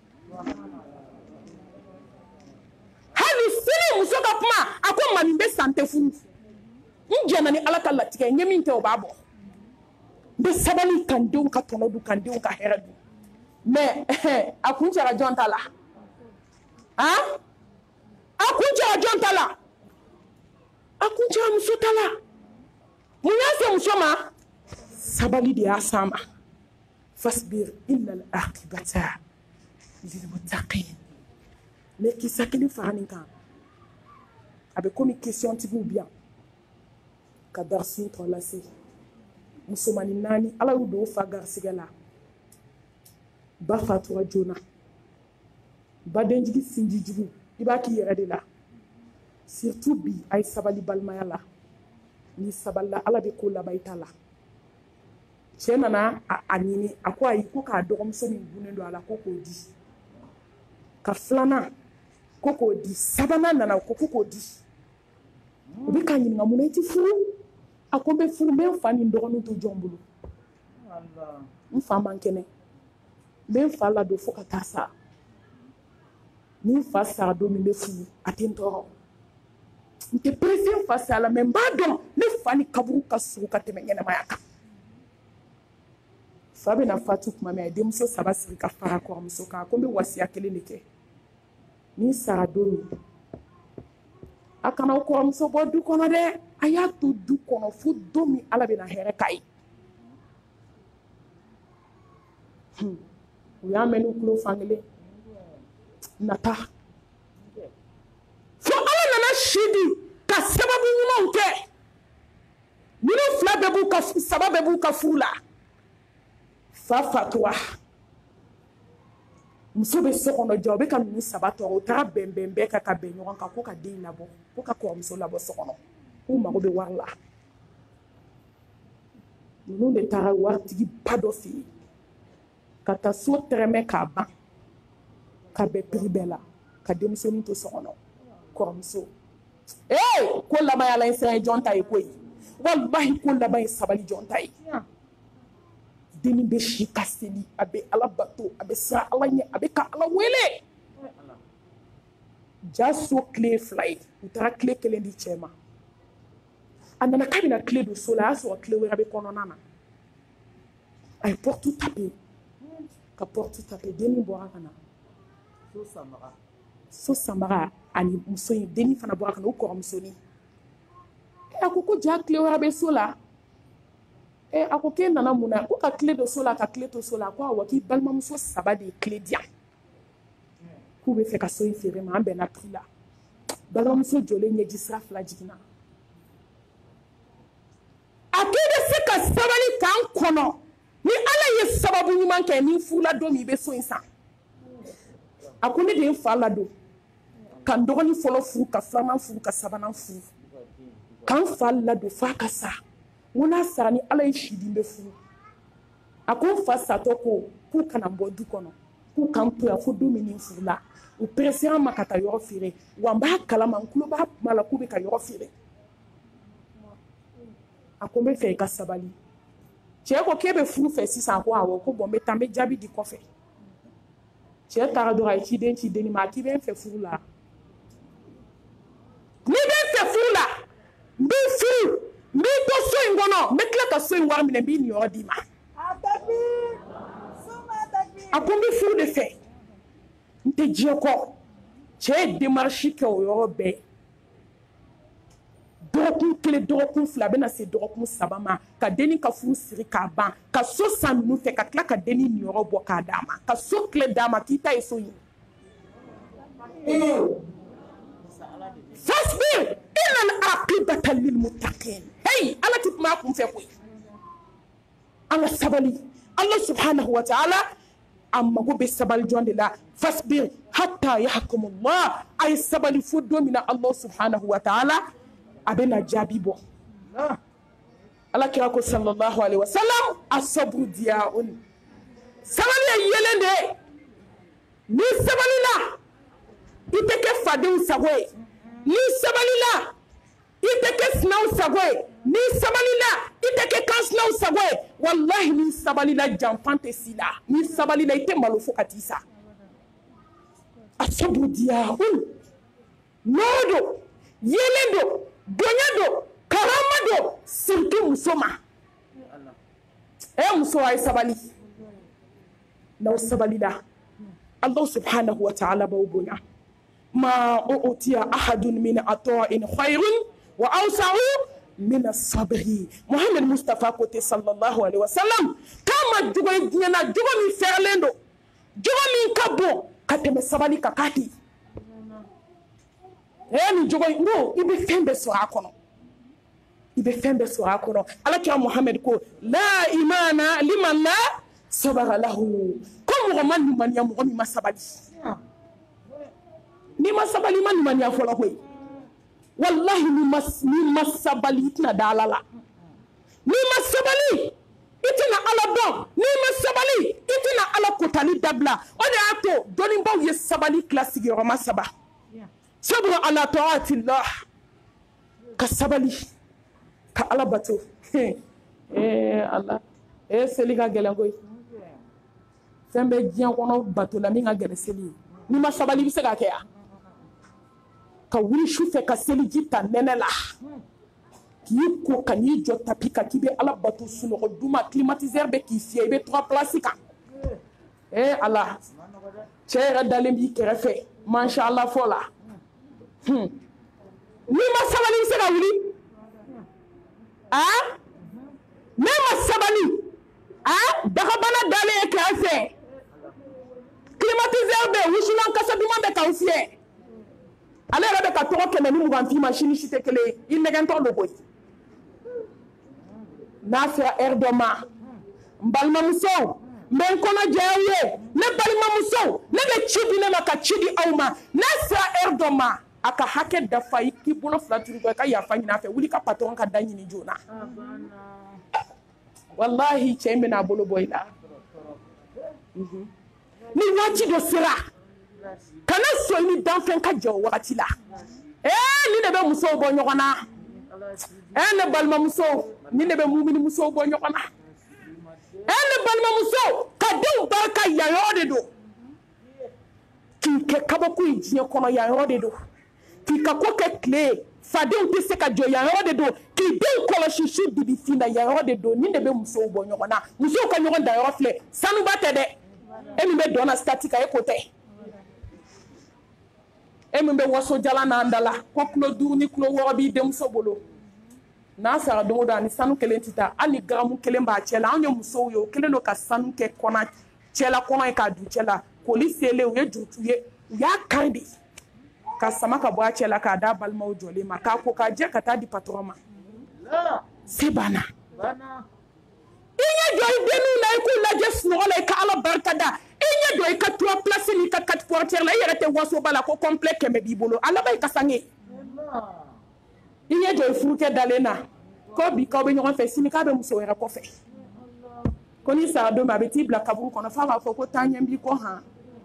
hali sini muso ka kuma a ko ma nin bɛ san tɛ furu n jɛna ni ala ka latigɛ n ye min kɛ o b'a bɔ n bɛ sabali ka n denw ka tɔnɔ dun ka n denw ka hɛrɛ dun mɛ a kun cɛra jɔn ta la han a kun cɛra jɔn ta la a kun cɛra muso ta la mun y'a se muso ma sabali de y'a s'an ma fasbir innal aqibata lil muttaqin mais kisa kelen fara nin kan a bɛ komi question tigiw bi yan ka darasi tɔ lase musomanin naani ala y'u don fa garisigɛ la ba fatura joona ba denjigi sinji jugu i b'a k'i yɛrɛ de la surtout bi a ye sabali balimaya la ni sabalila ala bɛ ko laban i ta la cɛ nana a ɲini a ko ayi ko k'a dɔgɔmuso min gunnen don a la ko k'o di ka filanan ko k'o di sabanan nana ko ko k'o di u bɛ k'a ɲininka mun na i ti furu a ko n bɛ furu n bɛ n fa ni n dɔgɔninw to jɔn bolo n fa man kɛnɛ n bɛ n fa ladon fo ka taa sa ni n fa sara don min bɛ furu a tɛ n tɔɔrɔ n tɛ perese n fa sa la mɛ n b'a dɔn ne fa ni kaburu ka surun ka tɛmɛ ɲɛnɛmaya kan fa bɛna fatu tuma min a ye denmuso saba sigi ka fara kɔrɔmuso kan ko n bɛ wasiya kelen de kɛ ni sara don min a kana o kɔrɔmuso bɔ du kɔnɔ dɛ a y'a to du kɔnɔ fo don min ala bɛna hɛrɛ k'a ye u y'a mɛn n'u tulo fankelen nata fo ala nana si di ka sababu ɲumanw kɛ ninnu fila bɛɛ b'u ka saba bɛɛ b'u ka furu la fa fatura muso bɛ so kɔnɔ jɔ o bɛ ka ninnu saba tɔɔrɔ o taara bɛn bɛn bɛɛ kan ka bɛn ɲɔgɔn kan ko ka den labɔ ko ka kɔrɔmuso labɔ so kɔnɔ k'u mago bɛ wari la ninnu de taara waritigi ba dɔ fɛ yen ka taa so tɛrɛmɛ k'a ban ka bɛn piri bɛɛ la ka denmusonin to so kɔnɔ kɔrɔmuso ee ko laban yala in siran ye jɔn ta ye koyi walahi ko laban ye sabali jɔn ta ye denni bɛ si ka seli a bɛ ala bato a bɛ siran ala ɲɛ a bɛ ka ala wele ja so tile fila ye u taara tile kelen di cɛ ma a nana k'a bɛna tile don so la a y'a sɔrɔ tile wɛrɛ bɛ kɔnɔna na a ye porte tape ka porte tape denni bɔra ka na so sanbaga ani muso in denni fana bɔra ka na o kɔrɔmusonin a ko ko ja tile wɛrɛ bɛ so la Eh, a ko k'e nana mun na ko ka tile don so la ka tile to so la ko awɔ k'i balimamuso saba de ye tile di yan k'u bɛ fɛ ka so in feere ma an bɛnna prix la balimamuso jɔlen ɲɛji sira fila jiginna a k'i bɛ se ka sabali k'an kɔnɔ ni ala ye sababu ɲuman kɛ ni furula don min i bɛ so in san a ko ne de ye n fa ladon ka n dɔgɔnin fɔlɔ furu ka filanan furu ka sabanan furu ka n fa ladon f'a ka sa n ko n'a sara ni ala ye sidi bɛ furu a ko n fa satɔ ko k'u kana bɔ du kɔnɔ k'u kan to yan fo don min ni n furula u perese an ma ka taa yɔrɔ feere wa n b'a kalama n tulo b'a kuma la k'u bɛ ka yɔrɔ feere a ko n bɛ fɛ i ka sabali cɛ ko k'e bɛ furu fɛ sisan a ko awɔ ko bɔn n bɛ taa n bɛ jaabi di kɔfɛ cɛ taara dɔrɔn a ye ciden ci denni ma a k'i bɛ n fɛ furu la n b'i to so in kɔnɔ n bɛ tila ka so in wari minɛ n b'i niyɔrɔ d'i ma a ko n bɛ furu de fɛ n tɛ diɲɛ kɔ cɛ ye démarche kɛ o yɔrɔ bɛɛ dɔgɔkun kelen dɔgɔkun fila a bɛna se dɔgɔkun saba ma ka denni ka furu siri k'a ban ka so san ninnu fɛ ka tila ka denni niyɔrɔ bɔ k'a d'a ma ka so tile d'a ma k'i ta ye so in fasbir innal aqibata lil muttaqin hey ala ti kuma kun fɛ koyi an ka sabali Allah subhanahu wa ta'ala a mago bɛ sabali jɔn de la fasbir hatta yahkumullah a ye sabali fo don min na Allah subhanahu wa ta'ala a bɛna jaabi bɔ ala kira ko sallallahu alaihi wasallam asabru diyaun sabali ye yelen de ni sabali la i tɛ kɛ fadenw sago ye ni sabali la i tɛ kɛ sinaw sago ye ni sabali la i tɛ kɛ kansinaw sago ye wallahi ni sabali la janfan tɛ si la ni sabali la i tɛ malo fo ka t'i sa asabru diyaun nɔɔ do yelen do bonya do karama do surtout muso ma e muso ay sabali law sabali la Allah subhanahu wa ta'ala b'aw bonya ma utiya ahadun min ata'in khayrun wa awsa'u min as-sabri Muhammad Mustafa ko te sallallahu alaihi wasallam kama jugo diɲɛna jugo min fɛrɛlen do jugo min ka bon ka tɛmɛ sabali ka kati e ni jogo ngo i bɛ fɛn bɛɛ sɔrɔ a kɔnɔ i bɛ fɛn bɛɛ sɔrɔ a kɔnɔ alakira Muhammad ko la imana liman la sabara lahu ko mɔgɔ ma limaniya mɔgɔ min ma sabali ni ma sabali ma limaniya fɔlɔ koyi wallahi ni ma ni ma sabali i tɛna da Ala la ni ma sabali i tɛna Ala dɔn ni ma sabali i tɛna Ala kotali dabila o de y'a to dɔnnibaaw ye sabali tila sigiyɔrɔma saba sabru ala ta'atillah ka sabali ka Ala bato eh Allah eh seli ka gɛlɛn koyi fɛn bɛ diɲɛ kɔnɔ bato la min ka gɛlɛn seli ni ma sabali bɛ se ka kɛ ya ka wuli su fɛ ka seliji ta nɛnɛ la k'i ko ka n'i jɔ tapi kan k'i bɛ Ala bato sunɔgɔ duma climatiseur bɛ k'i fiyɛ i bɛ trois place kan eh Allah cɛ yɛrɛ dalen b'i kɛrɛfɛ masha Allah fɔ la Hmm. Ni ma sabali se ka wuli ah ne ma sabali ah dagabana dalen ye kɛrɛfɛ climatiseur bɛ wusulan kasa duman bɛ k'aw fiyɛ ale yɛrɛ bɛ ka tɔgɔ kɛmɛ ni mugan f'i ma sini si tɛ kelen ye i nɛgɛntɔ do koyi n'a sera heure dɔ ma n balimamusow n bɛ n kɔnɔ jɛya aw ye ne balimamusow ne bɛ ci di ne ma ka ci di aw ma n'a sera heure dɔ ma a ka hakɛ dafa i k'i bolo fila turu i ka yafa ɲini a fɛ wuli ka patron ka da ɲini joona wallahi cɛ in bɛna a bolo bɔ i la ni waati dɔ sera kana sɔn ni danfɛn ka jɛ o wagati la ee ni de bɛ musow bɔ ɲɔgɔn na ee ne balimamusow ni de bɛ mumini musow bɔ ɲɔgɔn na ee ne balimamusow ka denw barika yan yɔrɔ de don k'i kɛ kabako ye diɲɛ kɔnɔ yan yɔrɔ de don k'i ka ko kɛ tile fadenw tɛ se ka jɔ yan yɔrɔ de don k'i denw kɔlɔsi su dibifin na yan yɔrɔ de don ni de bɛ musow bɔ ɲɔgɔn na musow ka ɲɔgɔn dan yɔrɔ filɛ sanuba tɛ dɛ e min bɛ dɔn na stati kan e ko tɛ e min bɛ waso jalan n'an da la ko kilo duuru ni kilo wɔɔrɔ b'i denmuso bolo n'a sara don o don ani sanu kelen tɛ taa hali ni garamu kelen b'a cɛ la anw ye musow ye o kelen don ka sanu kɛ kɔnɔ cɛla kɔnɔ ye k'a dun cɛ la koli selen u ye jurutu ye u y'a kan de ka sama ka bɔ a cɛ la k'a d'a balimaw jɔlen ma k'a ko k'a jɛ ka taa di patron ma se banna i ɲɛ jɔ i denninw la i k'u lajɛ sunɔgɔ la i ka Ala barika da i ɲɛ jɔ i ka trois place n'i ka quatre portière la i yɛrɛ tɛ wasoba la ko complet kɛmɛ b'i bolo a laban i ka sange i ɲɛ jɔ i furukɛ dalen na ko bi k'aw bɛ ɲɔgɔn fɛ sini k'a bɛ muso wɛrɛ kɔfɛ ko n'i sara don min a bɛ t'i bila kaburu kɔnɔ f'a b'a fɔ ko taa ɲɛ b'i kɔ han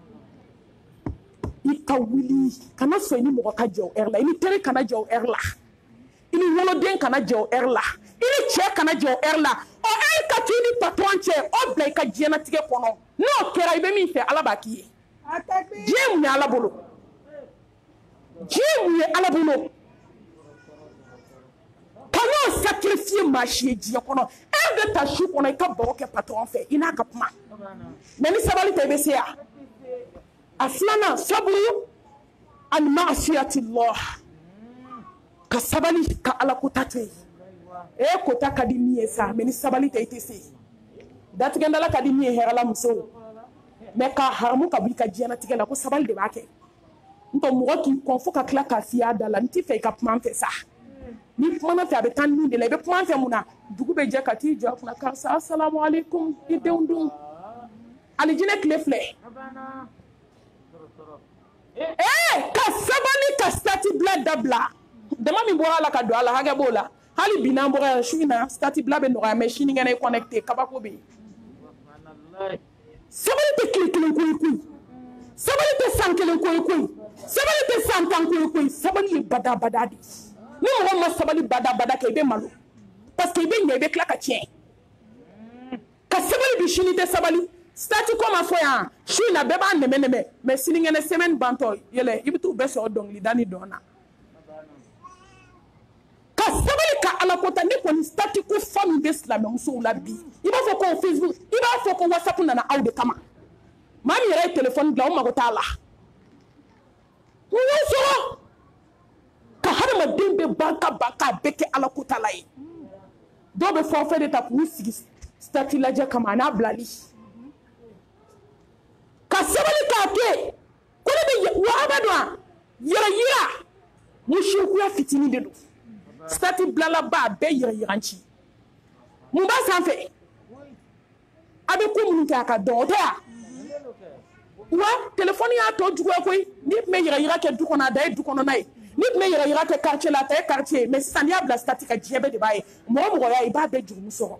i ka wuli kana sɔn i ni mɔgɔ ka jɛ o heure la i ni teri kana jɛ o heure la i ni woloden kana jɛ o heure la i ni cɛ kana jɛ o heure la o heure ka to i ni patron cɛ o bila i ka diɲɛnatigɛ kɔnɔ n'o kɛra i bɛ min fɛ Ala b'a k'i ye diɲɛ mun ye Ala bolo diɲɛ mun ye Ala bolo ka n'o m'o sacrifier ma chérie dieu kono e de ta chou kono e ka bawo ke patron fait ina ka puma mais ni sabali te be sia aflana sabru an ma'siyati allah ka sabali ka ala ko tatwe e ko ta kadimi sa mais ni sabali te ite se dat gendala kadimi herala muso mais ka harmu ka bi ka diana tigela ko sabali de ba ke nto mo ki konfo ka kla ka fiya dala nti fe ka puma fe sa ni mana fe abetan ni de la be puma fe muna dugu be je ka ti jo na ka assalamu alaikum ide undum ali jine klefle eh ka sabali ka stati bla dabla dama mi bora la ka do ala hage bola hali bina bora shina stati bla be no ga machine ngene connecté kabako be sabali te klikling kuy kuy sabali te sankelen kuy kuy sabali te santan kuy kuy sabali bada bada di ni mo ma sabali bada bada ke be malo parce que be nyebe klaka tien ka sabali bi shini te sabali stati ko ma foya shina be ba neme neme mais siningene semaine banto yele ibitu be so dongli dani dona ka sabali ka ala kota ni ko ni stati ko fami be islam muso la bi iba fo ko Facebook iba fo ko WhatsApp na na aude kama mami yere téléphone la o ma ko tala Wouzo ka harma dembe banka banka beke ala kota la yi do be fo fe de ta ku sigi stati la je kama na blali ka sabali ka ke ko de wa abadwa yira yira mushiku ya fitini de do stati blala ba be yira yiranchi mun ba san fe abe ko mun ka ka do ta wa téléphone ya to jugo koy nit me yira yira ke du kona day du kono nay nit me yira yira ke quartier la tay quartier mais sania bla statique jiebe de baye mo mo ya iba be jugu so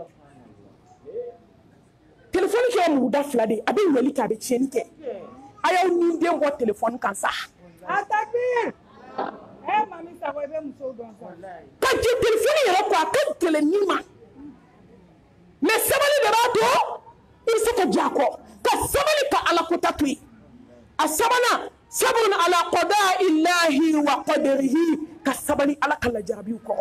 téléphone ke mu da flade abe weli ka be chenike ayaw ni dem bo téléphone kan sa atakbir eh mami sa ko be muso don sa ka ji téléphone yira ko ka tele nima mais sabali de ba to il se ka jako ka sabali ka ala ko tatwi asabana sabrun ala qada illahi wa qadrihi ka sabali ala kala jarabi ko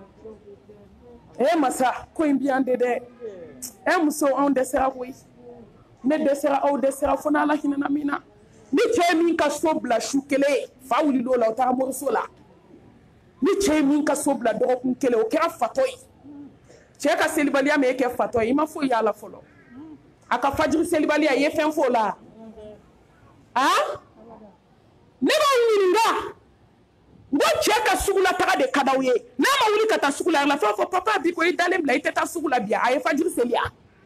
e masa ko imbiande de e muso on de sera ko ne de sera o de sera fona la hinana mina ni chemi ka sobla shukele fawli lo la ta morsola ni chemi ka sobla do ko kele o kera fatoy cheka selibaliya me ke fatoy ma fo ya la folo aka fajiri selibaliya ye fen fo la ah ne ba wiringa ngo cheka sugula taga de kadawye na ma wuli kata sugula la fo fo papa bi ko idalem la iteta sugula biya ay fajiri seliya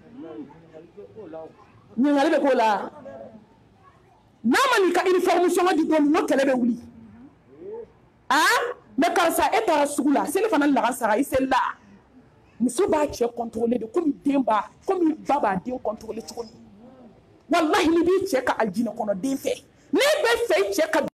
ni ngale be ko la na ma ni ka uniforme so di do no kele be wuli ah me kansa etara sugula sele fana la sara isella muso ba che contrôler de comme demba comme baba de contrôler tout wallahi ni bi che ka aljina kono de fe ne be fe che ka